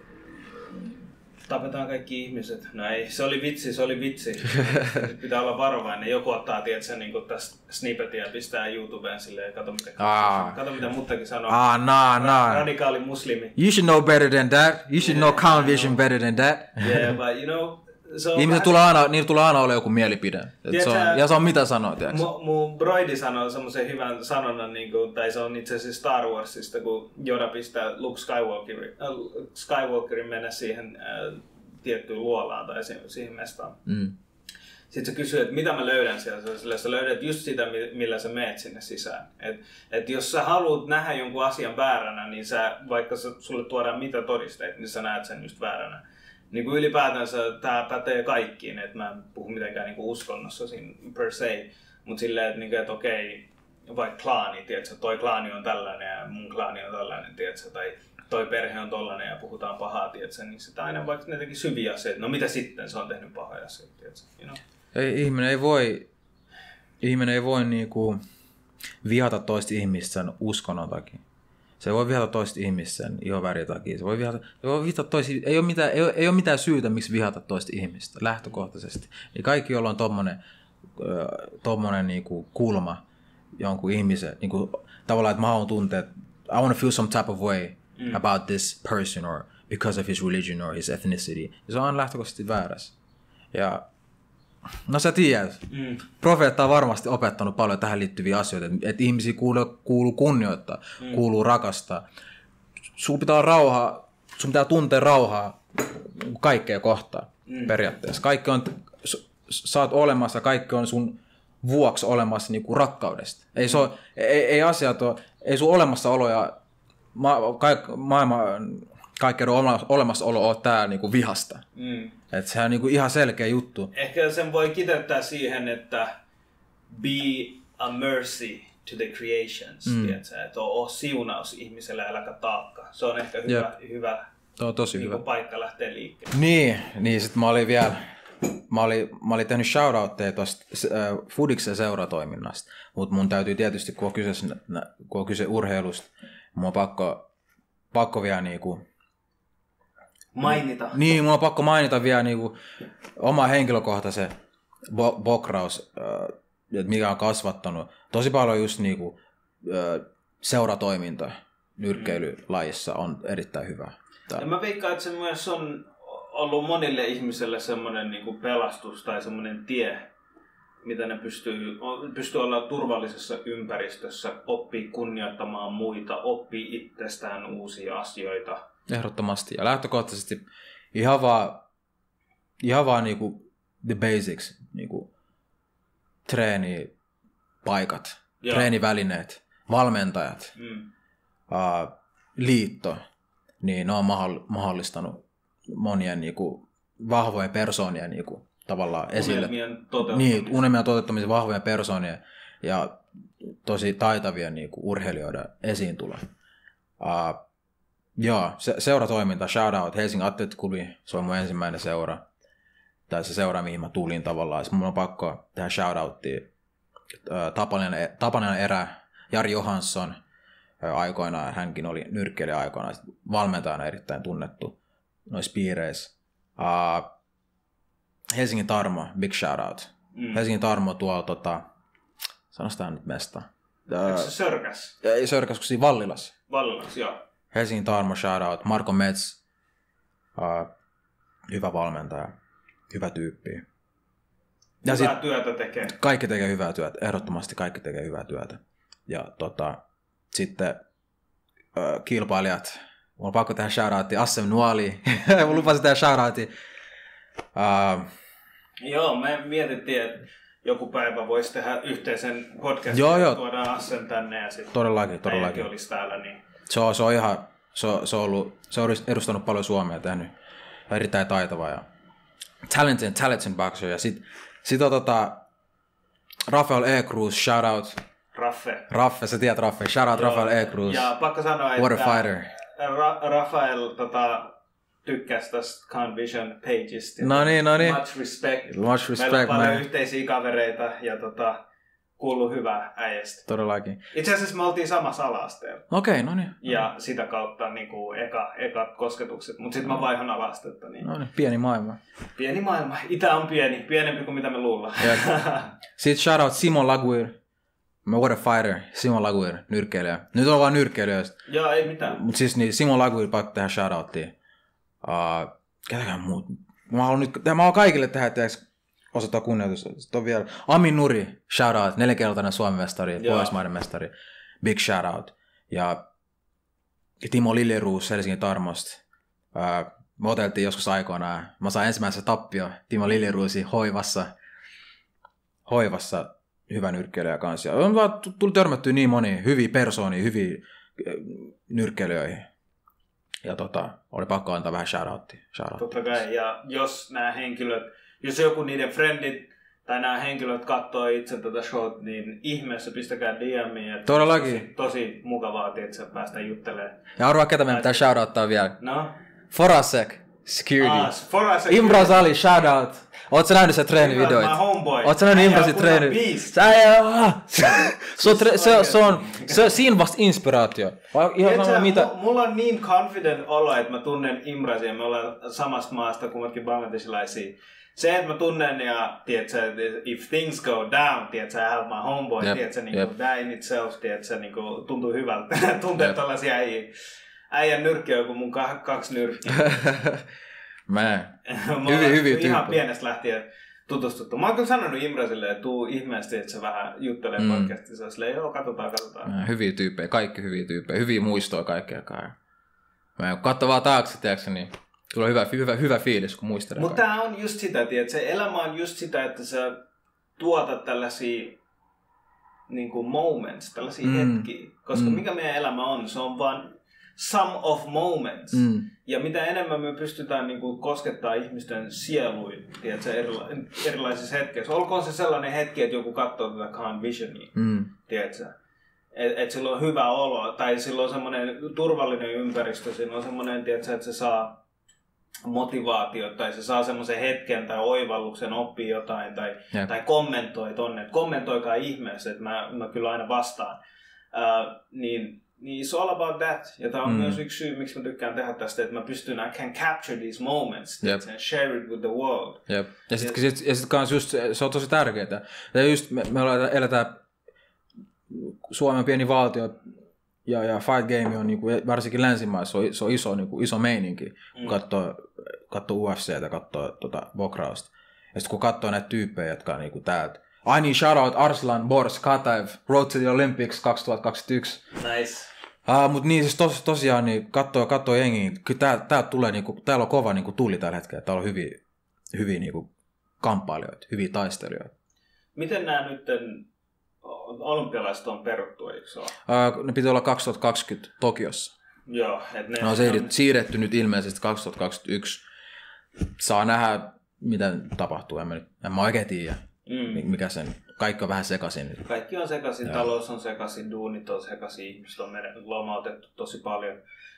Tapetaan kaikki ihmiset. No ei, se oli vitsi, se oli vitsi. Pitää olla varovainen. Joku ottaa, tiedätkö, niin kuin tästä snippetia ja pistää YouTubeen silleen, kato mitä, ah. kato, mitä muttakin sanoo. Ah, nah, nah. Radikaali muslimi. You should know better than that. You should yeah, know Count Vision yeah. better than that. Yeah, but you know... Ihmiset tulee aina, niillä tulee aina olla joku mielipide. Se on, ja se on mitä sanoo, tiedätkö? Mun, mun broidi sanoo semmoisen hyvän sanonnan, niin kuin, tai se on itse asiassa Star Warsista, kun Yoda pistää Luke Skywalkerin, äh, Skywalkerin mennä siihen äh, tiettyyn luolaan tai siihen, siihen mestaan. Mm. Sitten se kysyy, että mitä mä löydän siellä. Sillä sä löydät just sitä, millä sä meet sinne sisään. Et, et jos sä haluat nähdä jonkun asian vääränä, niin sä, vaikka sulle tuodaan mitä todisteita, niin sä näet sen just vääränä. Niin kuin ylipäätänsä tämä pätee kaikkiin, että mä en puhu mitenkään niin kuin uskonnossa siinä per se, mutta silleen, että, niin, että okei, vaikka klaani, tiedätkö, toi klaani on tällainen ja mun klaani on tällainen, tiedätkö, tai toi perhe on tollainen ja puhutaan pahaa, tiedätkö, niin sitä aina vaikka ne teki syviä asioita, no mitä sitten, se on tehnyt pahoja asioita, tiedätkö, you know? Ei, ihminen ei voi, ihminen ei voi niinku vihata toista ihmistä sen uskonnon takia. Se voi vihata toista ihmistä sen ihonvärin takia. Se voi vihata, se voi vihata toista, ei, ole mitään, ei, ole, ei ole mitään syytä, miksi vihata toista ihmistä lähtökohtaisesti. Niin kaikki, joilla on tommonen, tommonen niinku kulma jonkun ihmisen, niinku, tavallaan, että mä haluan tuntea, että I want to feel some type of way mm. about this person or because of his religion or his ethnicity. Ja se on lähtökohtaisesti väärässä. Ja no sä tiedät, mm. profeetta on varmasti opettanut paljon tähän liittyviä asioita, että, että ihmisiä kuuluu, kuuluu kunnioittaa, mm. kuuluu rakastaa. Sun pitää olla rauhaa, sun pitää tuntea rauhaa kaikkea kohtaan mm. periaatteessa. Kaikki on, sä oot olemassa, kaikki on sun vuoksi olemassa niin kuin rakkaudesta. Ei, se ole, ei, ei asiat ole, ei sun olemassaolo ja ma, kaik, maailman kaikkeuden olemassaolo ole tää niin kuin vihasta. Mm. Että se on niinku ihan selkeä juttu. Ehkä sen voi kiteyttää siihen, että be a mercy to the creations. Mm. Tiedätkö? Että ole siunaus ihmiselle, äläkä taakka. Se on ehkä hyvä, hyvä, Tuo on tosi niin hyvä paikka lähteä liikkeelle. Niin, niin sit mä olin vielä, mä olin, mä olin tehnyt shoutoutteja tuosta äh, Fudiksen seuratoiminnasta. Mutta mun täytyy tietysti, kun on kyse, kun on kyse urheilusta, mun on pakko, pakko vielä niinku mainita. Niin, mun on pakko mainita vielä niinku oma henkilökohtaisen bo- bokraus, äh, että mikä on kasvattanut tosi paljon just niinku, äh, seuratoiminta nyrkkeilylajissa on erittäin hyvä. Tää. Ja mä veikkaan, että se myös on ollut monille ihmisille semmoinen niinku pelastus tai semmoinen tie, mitä ne pystyy, pystyy olla turvallisessa ympäristössä, oppii kunnioittamaan muita, oppii itsestään uusia asioita. Ehdottomasti. Ja lähtökohtaisesti ihan vaan, ihan vaan niinku the basics, niinku treenipaikat, Joo. treenivälineet, valmentajat, mm. uh, liitto, niin ne on mahdollistanut monien niinku vahvojen persoonien niinku tavallaan esille. Unelmien toteuttamisen. Niin, unelmien toteuttamisen vahvojen persoonien ja tosi taitavia niin kuin urheilijoiden esiintulo. Uh, joo, se, seuratoiminta, shout out Helsingin Athletic Club, se on mun ensimmäinen seura, tai se seura, mihin mä tulin tavallaan. Sitten mun on pakko tehdä shout outtia. Uh, Tapanen, Tapanen erä, Jari Johansson, uh, aikoinaan, hänkin oli nyrkkeilijä aikoinaan, valmentajana erittäin tunnettu noissa piireissä. Uh, Helsingin Tarmo, big shout out. Mm. Helsingin Tarmo tuolla, tota, sanotaan nyt mesta. Eikö se Sörkäs? Ei Sörkäs, kun siinä Vallilassa. Vallilassa, joo. Helsingin Tarmo, shout out. Marko Metz, uh, hyvä valmentaja, hyvä tyyppi. Ja hyvää sit, työtä tekee. Kaikki tekee hyvää työtä, ehdottomasti kaikki tekee hyvää työtä. Ja tota, sitten uh, kilpailijat, mulla on pakko tehdä shout outia, Assem Nuali, mulla lupasin tehdä shout outia. Uh, Joo, me mietittiin, että joku päivä voisi tehdä yhteisen podcastin, joo, joo. Tuodaan Assen tänne ja sitten todellakin, todellakin. olisi täällä. Niin. Se, on, se on ihan, se on, se on, ollut, se on edustanut paljon Suomea, tehnyt erittäin taitava ja talented, talented boxer. Ja sit, sit on tota, Rafael E. Cruz, shout out. Raffe. Raffe, sä tiedät Raffe, shout out Rafael E. Cruz. Ja pakko sanoa, What että a fighter. Ra- Rafael tota, tykkäsi tästä Khan Vision pageista. No niin, no niin. Much respect. Much respect, Meillä on paljon man. yhteisiä kavereita ja tota, kuuluu hyvää äijästä. Todellakin. Itse asiassa me oltiin samassa ala-asteella. Okei, okay, no niin. Ja sitä kautta niin kuin eka, eka kosketukset. Mutta sitten mä vaihan ala-astetta. Niin. No niin, pieni maailma. Pieni maailma. Itä on pieni. Pienempi kuin mitä me luullaan. Sitten shout out Simon Laguir. What a fighter. Simon Laguir, nyrkkeilijä. Nyt on vaan nyrkkeilijöistä. Joo, ei mitään. Mutta siis niin, Simon Laguir pakko tehdä shout outtia. Uh, ketäkään muut? Mä haluan nyt, mä haluan kaikille tehdä, etteikö osoittaa kunnioitusta. Sitten on vielä Amin Nuri, shout out, neljäkertainen Suomen mestari, Pohjoismaiden mestari, big shout out. Ja Timo Liljeruus Helsingin Tarmosta. Uh, me oteltiin joskus aikoinaan, mä sain ensimmäisen tappio Timo Liljeruusin hoivassa, hoivassa hyvä nyrkkeilijä kanssa. Ja on vaan tullut törmättyä niin moniin hyviä persoonia, hyviä nyrkkeilijöihin. Ja tota, oli pakko antaa vähän shoutouttia. Totta kai, ja jos nämä henkilöt, jos joku niiden friendit tai nämä henkilöt katsoo itse tätä showt, niin ihmeessä pistäkää D M:iin. Todellakin. Tosi, tosi mukavaa, että päästään juttelemaan. Ja arvaa, ketä meidän pitää shoutouttaa vielä. No? Forasek, security. Ah, Forasek. Imbras Ali, shoutout. Oot sä nähnyt se treenivideoita? Imbras, my homeboy. Oot sä nähnyt Imbrasin treeni? Sä se on, se siinä vasta inspiraatio. Tiedätkö, mitä? Mulla on niin confident olo, että mä tunnen Imbrasia. Me ollaan samasta maasta kummatkin bangladeshilaisia. Se, että mä tunnen ja, tiedätkö, if things go down, tiedätkö, I have my homeboy, yep. tiedätkö, niin kuin, that in itself, tiedätkö, niin kuin, tuntuu hyvältä. Tuntee yep. tällaisia äijä. Äijän nyrkki on kuin mun kaksi nyrkkiä. Mä hyvin, hyvin tyyppi. Ihan pienestä lähtien tutustuttu. Mä oon kyllä sanonut Imbrasille, että tuu ihmeesti, että se vähän juttelee mm. podcastissa. Silleen, joo, katsotaan, katsotaan. Mä, hyviä tyyppejä, kaikki hyviä tyyppejä. Hyviä muistoja kaikkea. Mä katso vaan taakse, tiedätkö, niin tulee hyvä, hyvä, hyvä fiilis, kun muistelee. Mutta tää on just sitä, tiedät, se elämä on just sitä, että sä tuotat tällaisia niin kuin moments, tällaisia mm. hetkiä. Koska mm. mikä meidän elämä on, se on vaan sum of moments. Mm. Ja mitä enemmän me pystytään niin kuin, koskettaa ihmisten sieluin, tiedätkö, erila- erilaisissa hetkeissä. Olkoon se sellainen hetki, että joku katsoo tätä Khan Visionia, mm. tiedätkö. Että et sillä on hyvä olo, tai sillä on semmoinen turvallinen ympäristö, sillä on semmoinen, tiedätkö, että se saa motivaatio, tai se saa semmoisen hetken tai oivalluksen, oppii jotain, tai, yep. tai kommentoi tonne. Et kommentoikaa ihmeessä, että mä, mä kyllä aina vastaan. Uh, niin Niin it's all about that. Ja tämä on mm. myös yksi syy, miksi mä tykkään tehdä tästä, että mä pystyn, I can capture these moments yep. and share it with the world. Yep. Ja sitten sit, sit kans just, se on tosi tärkeää. Ja just me, me eletään Suomen pieni valtio ja, ja fight game on niinku, varsinkin länsimaissa, se on, se on iso, niinku, iso meininki, kun mm. katsoo, katsoo U F C:tä, katsoo tota, bokrausta. Ja sitten kun katsoo näitä tyyppejä, jotka on niinku täältä. Ai niin, shout out Arslan, Bors, Kataev, Road to the Olympics kaksituhattakaksikymmentäyksi. Nice. Ah, mut niin siis tos, tosiaan niin kattoo, kattoo jengiä. Kyllä tää, tää tulee niinku, täällä on kova niinku tuli tällä hetkellä. Täällä on hyviä, hyviä niinku kamppailijoita, hyviä taistelijoita. Miten nämä nyt olympialaiset on peruttu, eikö se ole? Ah, ne piti olla kaksituhattakaksikymmentä Tokiossa. Joo. Et ne no on siirretty, siirretty nyt ilmeisesti kaksituhattakaksikymmentäyksi. Saa nähdä, mitä tapahtuu. En mä, en mä oikein tiedä, mm. mikä sen kaikki on vähän sekaisin. Kaikki on sekaisin, talous on sekaisin, duunit on sekaisin, ihmiset on lomautettu tosi paljon.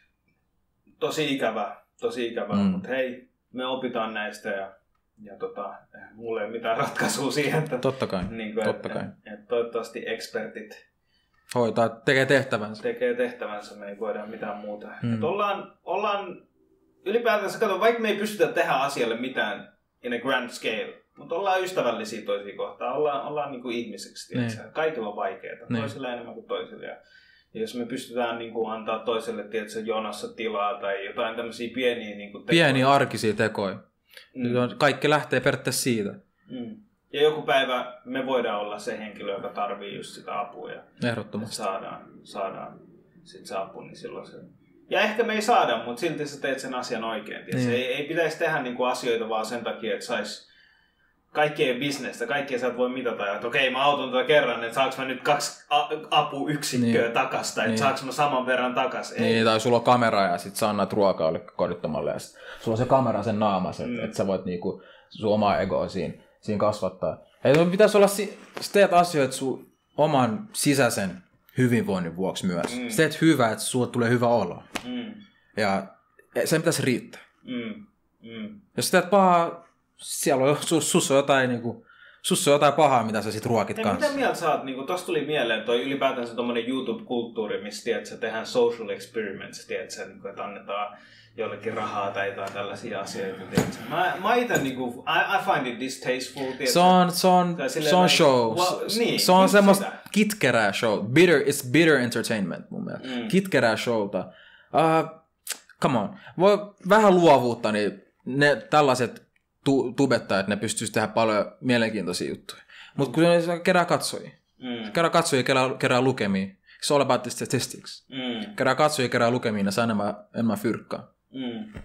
Tosi ikävä, tosi ikävä, mm. mutta hei, me opitaan näistä ja, ja tota, mulla ei ole mitään ratkaisua siihen. Että, totta kai, niin kuin, totta että, kai. Että toivottavasti ekspertit hoitaa, tekee tehtävänsä. Tekee tehtävänsä, me ei voida mitään muuta. Mm. Ollaan, ollaan ylipäätänsä, kato, vaikka me ei pystytä tehdä asialle mitään in a grand scale, mutta ollaan ystävällisiä toisiin kohtaan, ollaan, ollaan niin kuin ihmiseksi, niin. Kaikilla on vaikeaa, niin. Toisilla enemmän kuin toisilla. Ja jos me pystytään niin kuin, antaa toiselle tiedätkö, jonossa tilaa tai jotain tämmöisiä pieniä niin kuin, tekoja. Pieniä arkisia tekoja. Mm. Kaikki lähtee periaatteessa siitä. Mm. Ja joku päivä me voidaan olla se henkilö, joka tarvii just sitä apua. Ja ehdottomasti. Saadaan, saadaan sit se apu, niin silloin se... Ja ehkä me ei saada, mutta silti sä teet sen asian oikein. Niin. Ei, ei pitäisi tehdä niinku asioita vaan sen takia, että sais kaikkien bisnestä, kaikkea sä et voi mitata. Että okei, mä auton tuota kerran, että saaks mä nyt kaksi a- apuyksikköä niin. takas, tai niin. saaks mä saman verran takas. Ei. Niin, tai sulla on kamera ja sit sä annat ruokaa kodittomalle ja sit sulla on se kamera sen naamassa, että mm. et sä voit niinku sun omaa egoa siinä, siinä kasvattaa. Ei pitäisi olla, sä teet asioita sun oman sisäisen hyvinvoinnin vuoksi myös. Mm. Sä teet hyvää, että sulla tulee hyvä olo. Mm. Ja sen pitäisi riittää. Mm. Mm. Jos sä teet pahaa, siellä on, sus, sus on jotain niinku, sus on jotain pahaa, mitä sä sit ruokit kanssa. Mitä mieltä sä oot, niinku, tossa tuli mieleen toi ylipäätänsä tommonen YouTube-kulttuuri, missä tiedät, sä tehdään social experiments, tiedät, sä, niinku, että annetaan jollekin rahaa tai jotain tällaisia asioita. Mä, mä ite niinku, I, I find it distasteful. Se on, se on, se on show. Well, niin, se on semmoista sitä. Kitkerää show. Bitter, it's bitter entertainment mun mielestä. Mm. Kitkerää showta. Uh, come on. Voi vähän luovuutta, niin ne tällaiset tu- tubettajat, ne pystyisi tehdä paljon mielenkiintoisia juttuja. Mutta kun ne kerää katsojia. Mm. Kerää katsojia, kerää, kerää lukemia. It's all about the statistics. Mm. Kerää katsojia, kerää lukemia, ne saa enemmän, enemmän fyrkkaa. Mm.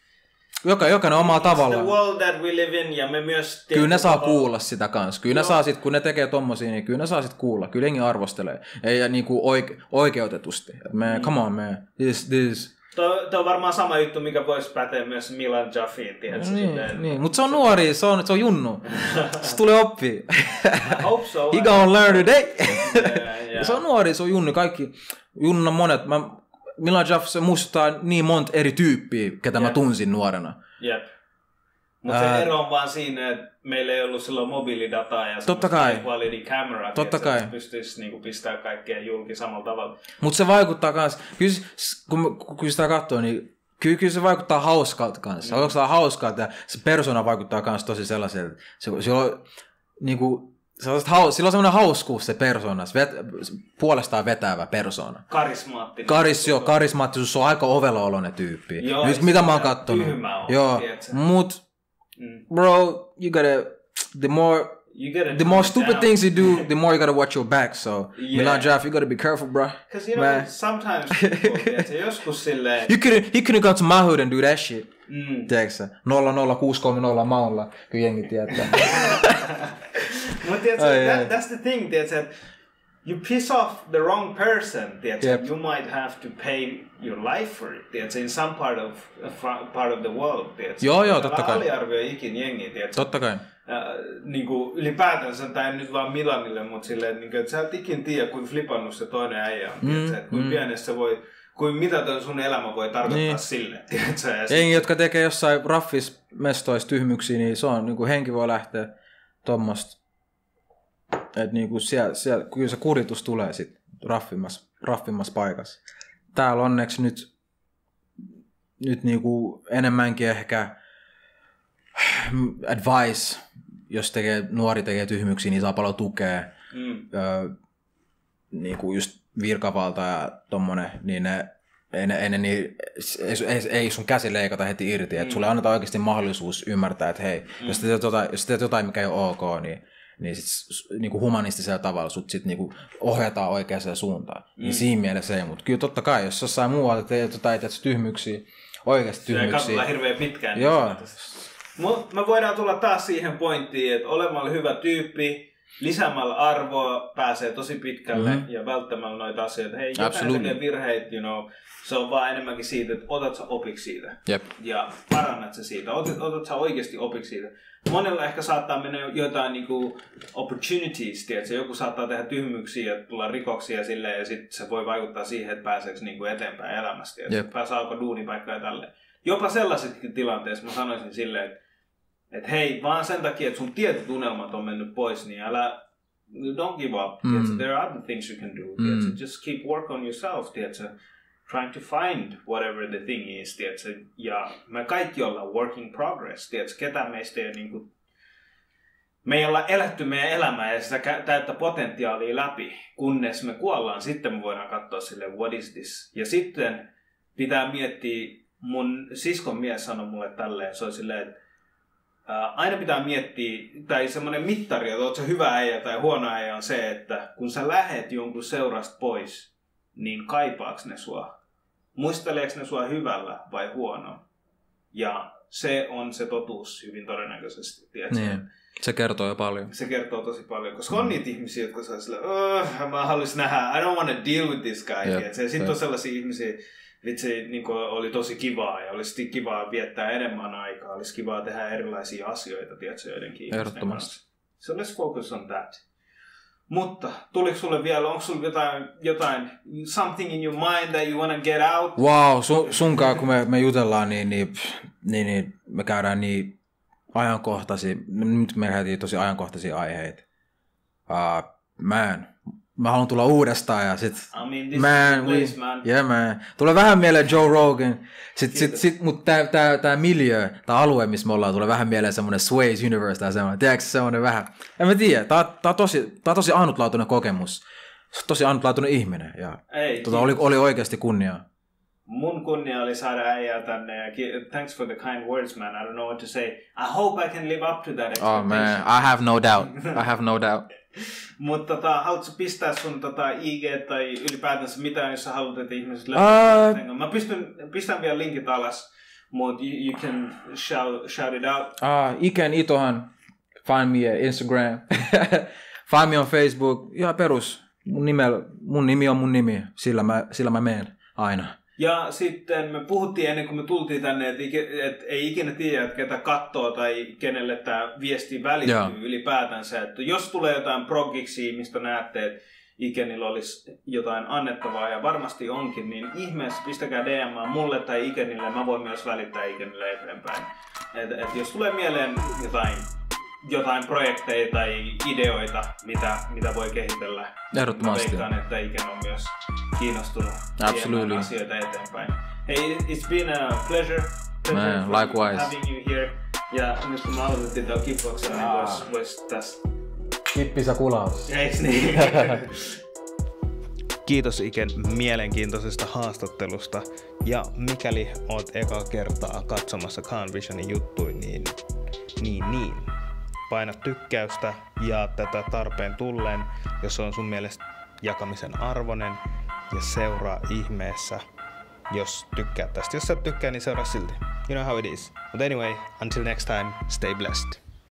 Joka, jokainen omalla tavallaan. The world that we live in, ja me myös kyllä ne saa kuulla sitä kanssa. Kyllä ne saa sit, kun ne tekee tommosia, niin kyllä ne saa sit kuulla. Kyllä jengi arvostelee. Ei niinku oike, oikeutetusti. Me, mm. come on man. This, this. Tuo, tuo on varmaan sama juttu, mikä voisi päteä myös Milan Jaffiin. Niin, niin. Mutta se on nuori, se on, se on junnu. Se tulee oppia. I hope so. He gonna learn today. yeah, yeah. Se on nuori, se on junnu. Kaikki, junna monet. Mä, Milan Jaff, se muistaa niin monta eri tyyppiä, ketä yep. mä tunsin nuorena. Jep. Mutta se ero on vaan siinä, että meillä ei ollut silloin mobiilidataa ja totta kai. High quality camera, totta kai. Että pystyisi niinku pistämään kaikkea julki samalla tavalla. Mutta se vaikuttaa kans, kyllä, kun, kun sitä katsoo, niin kyllä, kyllä se vaikuttaa hauskalta kanssa. Mm. Onko se hauskalta ja se persona vaikuttaa kans tosi sellaiselta. Se, se on niinku... Sillä on semmoinen hauskuus se persona, se vet, puolestaan vetävä persona. Karismaattinen. Karis, joo, karismaattisuus on aika ovela-oloinen tyyppi. Joo, nyt mitä mä oon kattonut. On, joo, mut mm. bro, you gotta, the more, you gotta the more stupid down. things you do, the more you gotta watch your back. So, yeah. Milan Jaff, you gotta be careful, bro. Because you know, man. Sometimes people, tiedätkö, joskus silleen... You couldn't, he couldn't come to my hood and do that shit. Mm. Tiedätkö nolla nolla kuusi kolme nolla maulla, kyllä jengi tietää. Mutta tiedätkö, oh, yeah. that, that's the thing, tiedätkö, että you piss off the wrong person, tiedätkö, yep. you might have to pay your life for it, tiedätkö, in some part of, part of the world, tiedätkö. Joo, joo, totta kai. Aliarvioi ikin jengi, tiedätkö. Totta kai. Uh, niin kuin ylipäätänsä, tai nyt vaan Milanille, mutta silleen, niin kuin, että sä et ikin tiedä, kuin flipannut se toinen äijä on, mm, tiedätkö, että kuin mm. pienessä voi... Kuin mitä sun elämä voi tarkoittaa niin. Sille, tiedätkö? Jengi, jotka tekee jossain raffismestoissa tyhmyksiä, niin se on, niin kuin henki voi lähteä tuommoista. Että niin kuin siellä, siellä, kyllä se kuritus tulee sitten raffimmassa, raffimmassa paikassa. Täällä onneksi nyt, nyt niin kuin enemmänkin ehkä advice, jos tekee, nuori tekee tyhmyksiä, niin saa paljon tukea. Mm. Öö, niin kuin just virkavalta ja tommonen, niin ne, ei, ne, ei, ne, niin, ei, ei, ei sun käsi leikata heti irti. Mm. Että sulle annetaan oikeasti mahdollisuus ymmärtää, että hei, mm. jos, teet jotain, jos teet jotain, mikä ei ole ok, niin, niin, sit, niin kuin humanistisella tavalla sut sit niin kuin ohjataan oikeaan suuntaan. Mm. Niin siinä mielessä ei, mutta kyllä totta kai, jos jossain muualta teet jotain tyhmyksiä, oikeasti tyhmyksiä. Se ei katsotaan hirveän pitkään. Joo. Me voidaan tulla taas siihen pointtiin, että olemalla hyvä tyyppi, lisäämällä arvoa pääsee tosi pitkälle mm-hmm. ja välttämällä noita asioita. Hei, jotain tekee virheitä, you know, se on vaan enemmänkin siitä, että otat sä opiksi siitä Jep. ja parannat sä siitä, otat, otat sä oikeasti opiksi siitä. Monella ehkä saattaa mennä jotain niinku opportunities, tiedätkö? Joku saattaa tehdä tyhmyyksiä ja tulla rikoksia silleen, ja sitten se voi vaikuttaa siihen, että pääseekö niinku eteenpäin elämästä. Pääsee alkaa duunipaikkaa ja tälleen. Jopa sellaisetkin tilanteessa mä sanoisin silleen, että et hei, vaan sen takia, että sun tietyt unelmat on mennyt pois, niin älä, don't give up. Mm. There are other things you can do. Mm. Just keep work on yourself. Tiedätkö? Trying to find whatever the thing is, tiedätkö? Ja me kaikki ollaan work in progress, tiedätkö? Ketään meistä ei niin kuin, me ei olla eletty meidän elämää ja sitä täyttä potentiaalia läpi, kunnes me kuollaan, sitten me voidaan katsoa silleen, what is this? Ja sitten pitää miettiä, mun siskon mies sanoi mulle tälleen, se oli silleen, että ää, aina pitää miettiä, tai semmoinen mittari, että oot sä hyvä äijä tai huono äijä on se, että kun sä lähet jonkun seurasta pois, niin kaipaaks ne sua? Muisteleeks ne sua hyvällä vai huono? Ja se on se totuus hyvin todennäköisesti. Niin. Se kertoo jo paljon. Se kertoo tosi paljon, koska on niitä ihmisiä, jotka saa sillä, mä haluaisin nähdä, I don't want to deal with this guy. Yep. Sitten on sellaisia ihmisiä, vitsi, niin oli tosi kivaa ja olisi kivaa viettää enemmän aikaa, olisi kivaa tehdä erilaisia asioita, tiedätkö, joidenkin ihmisten kanssa. So let's focus on that. Mutta tuliko sulle vielä, onko sulla jotain, jotain, something in your mind that you want to get out? Wow, su, sunkaan kun me, me jutellaan, niin, niin, niin, niin me käydään niin ajankohtaisia, nyt me käytiin tosi ajankohtaisia aiheita. Uh, man, mä haluan tulla uudestaan ja sit, I mean, this man, is place, man. Yeah, man. Tulee vähän mieleen Joe Rogan, sit, sit, sit, mutta tää, tää, tää miljö, tää alue, missä me ollaan, tulee vähän mieleen semmonen Sway's Universe tai semmonen, tiedätkö semmonen vähän, en mä tiedä, tää, tää, on tosi, tää on tosi ainutlaatuinen kokemus, tosi ainutlaatuinen ihminen ja Ei, tota, oli, oli oikeasti kunniaa. Mun kunnia oli saada äijää tänne ja thanks for the kind words, man. I don't know what to say. I hope I can live up to that expectation. Oh man, I have no doubt. I have no doubt. Mutta tota, haluatko pistää sun tota, I G tai ylipäätänsä mitään, jos sä haluat, että ihmiset löytävät? Uh, Mä pystyn, pistän vielä linkit alas, mutta you, you can shout, shout it out. Uh, Iken Itohan, find me at Instagram. Find me on Facebook. Ja perus, mun, nimel, mun nimi on mun nimi, sillä mä, sillä mä menen aina. Ja sitten me puhuttiin ennen kuin me tultiin tänne, että et ei ikinä tiedä, että ketä katsoo tai kenelle tämä viesti välittyy yeah. ylipäätänsä. Että jos tulee jotain progiksi, mistä näette, että Ikenillä olisi jotain annettavaa ja varmasti onkin, niin ihmeessä pistäkää D M mulle tai Ikenille, mä voin myös välittää Ikenille eteenpäin. Et, et jos tulee mieleen jotain, jotain projekteja tai ideoita, mitä, mitä voi kehitellä, ehdottomasti. Mä veikkaan, että Iken on myös kiinnostunut viemään asioita eteenpäin. Hey, it's been a pleasure, pleasure Man, likewise. having you here. Ja nyt kun mä aloitettiin tuon kickboxin, niin vois, vois tässä... Kippisa kulaus. Eiks niin? Kiitos Iken mielenkiintoisesta haastattelusta. Ja mikäli oot eka kertaa katsomassa Khan Visionin juttuja, niin, niin, niin. paina tykkäystä ja tätä tarpeen tulleen, jos on sun mielestä jakamisen arvoinen, ja seuraa ihmeessä, jos tykkää tästä. Jos sä tykkää, niin seuraa silti. You know how it is. But anyway, until next time, stay blessed.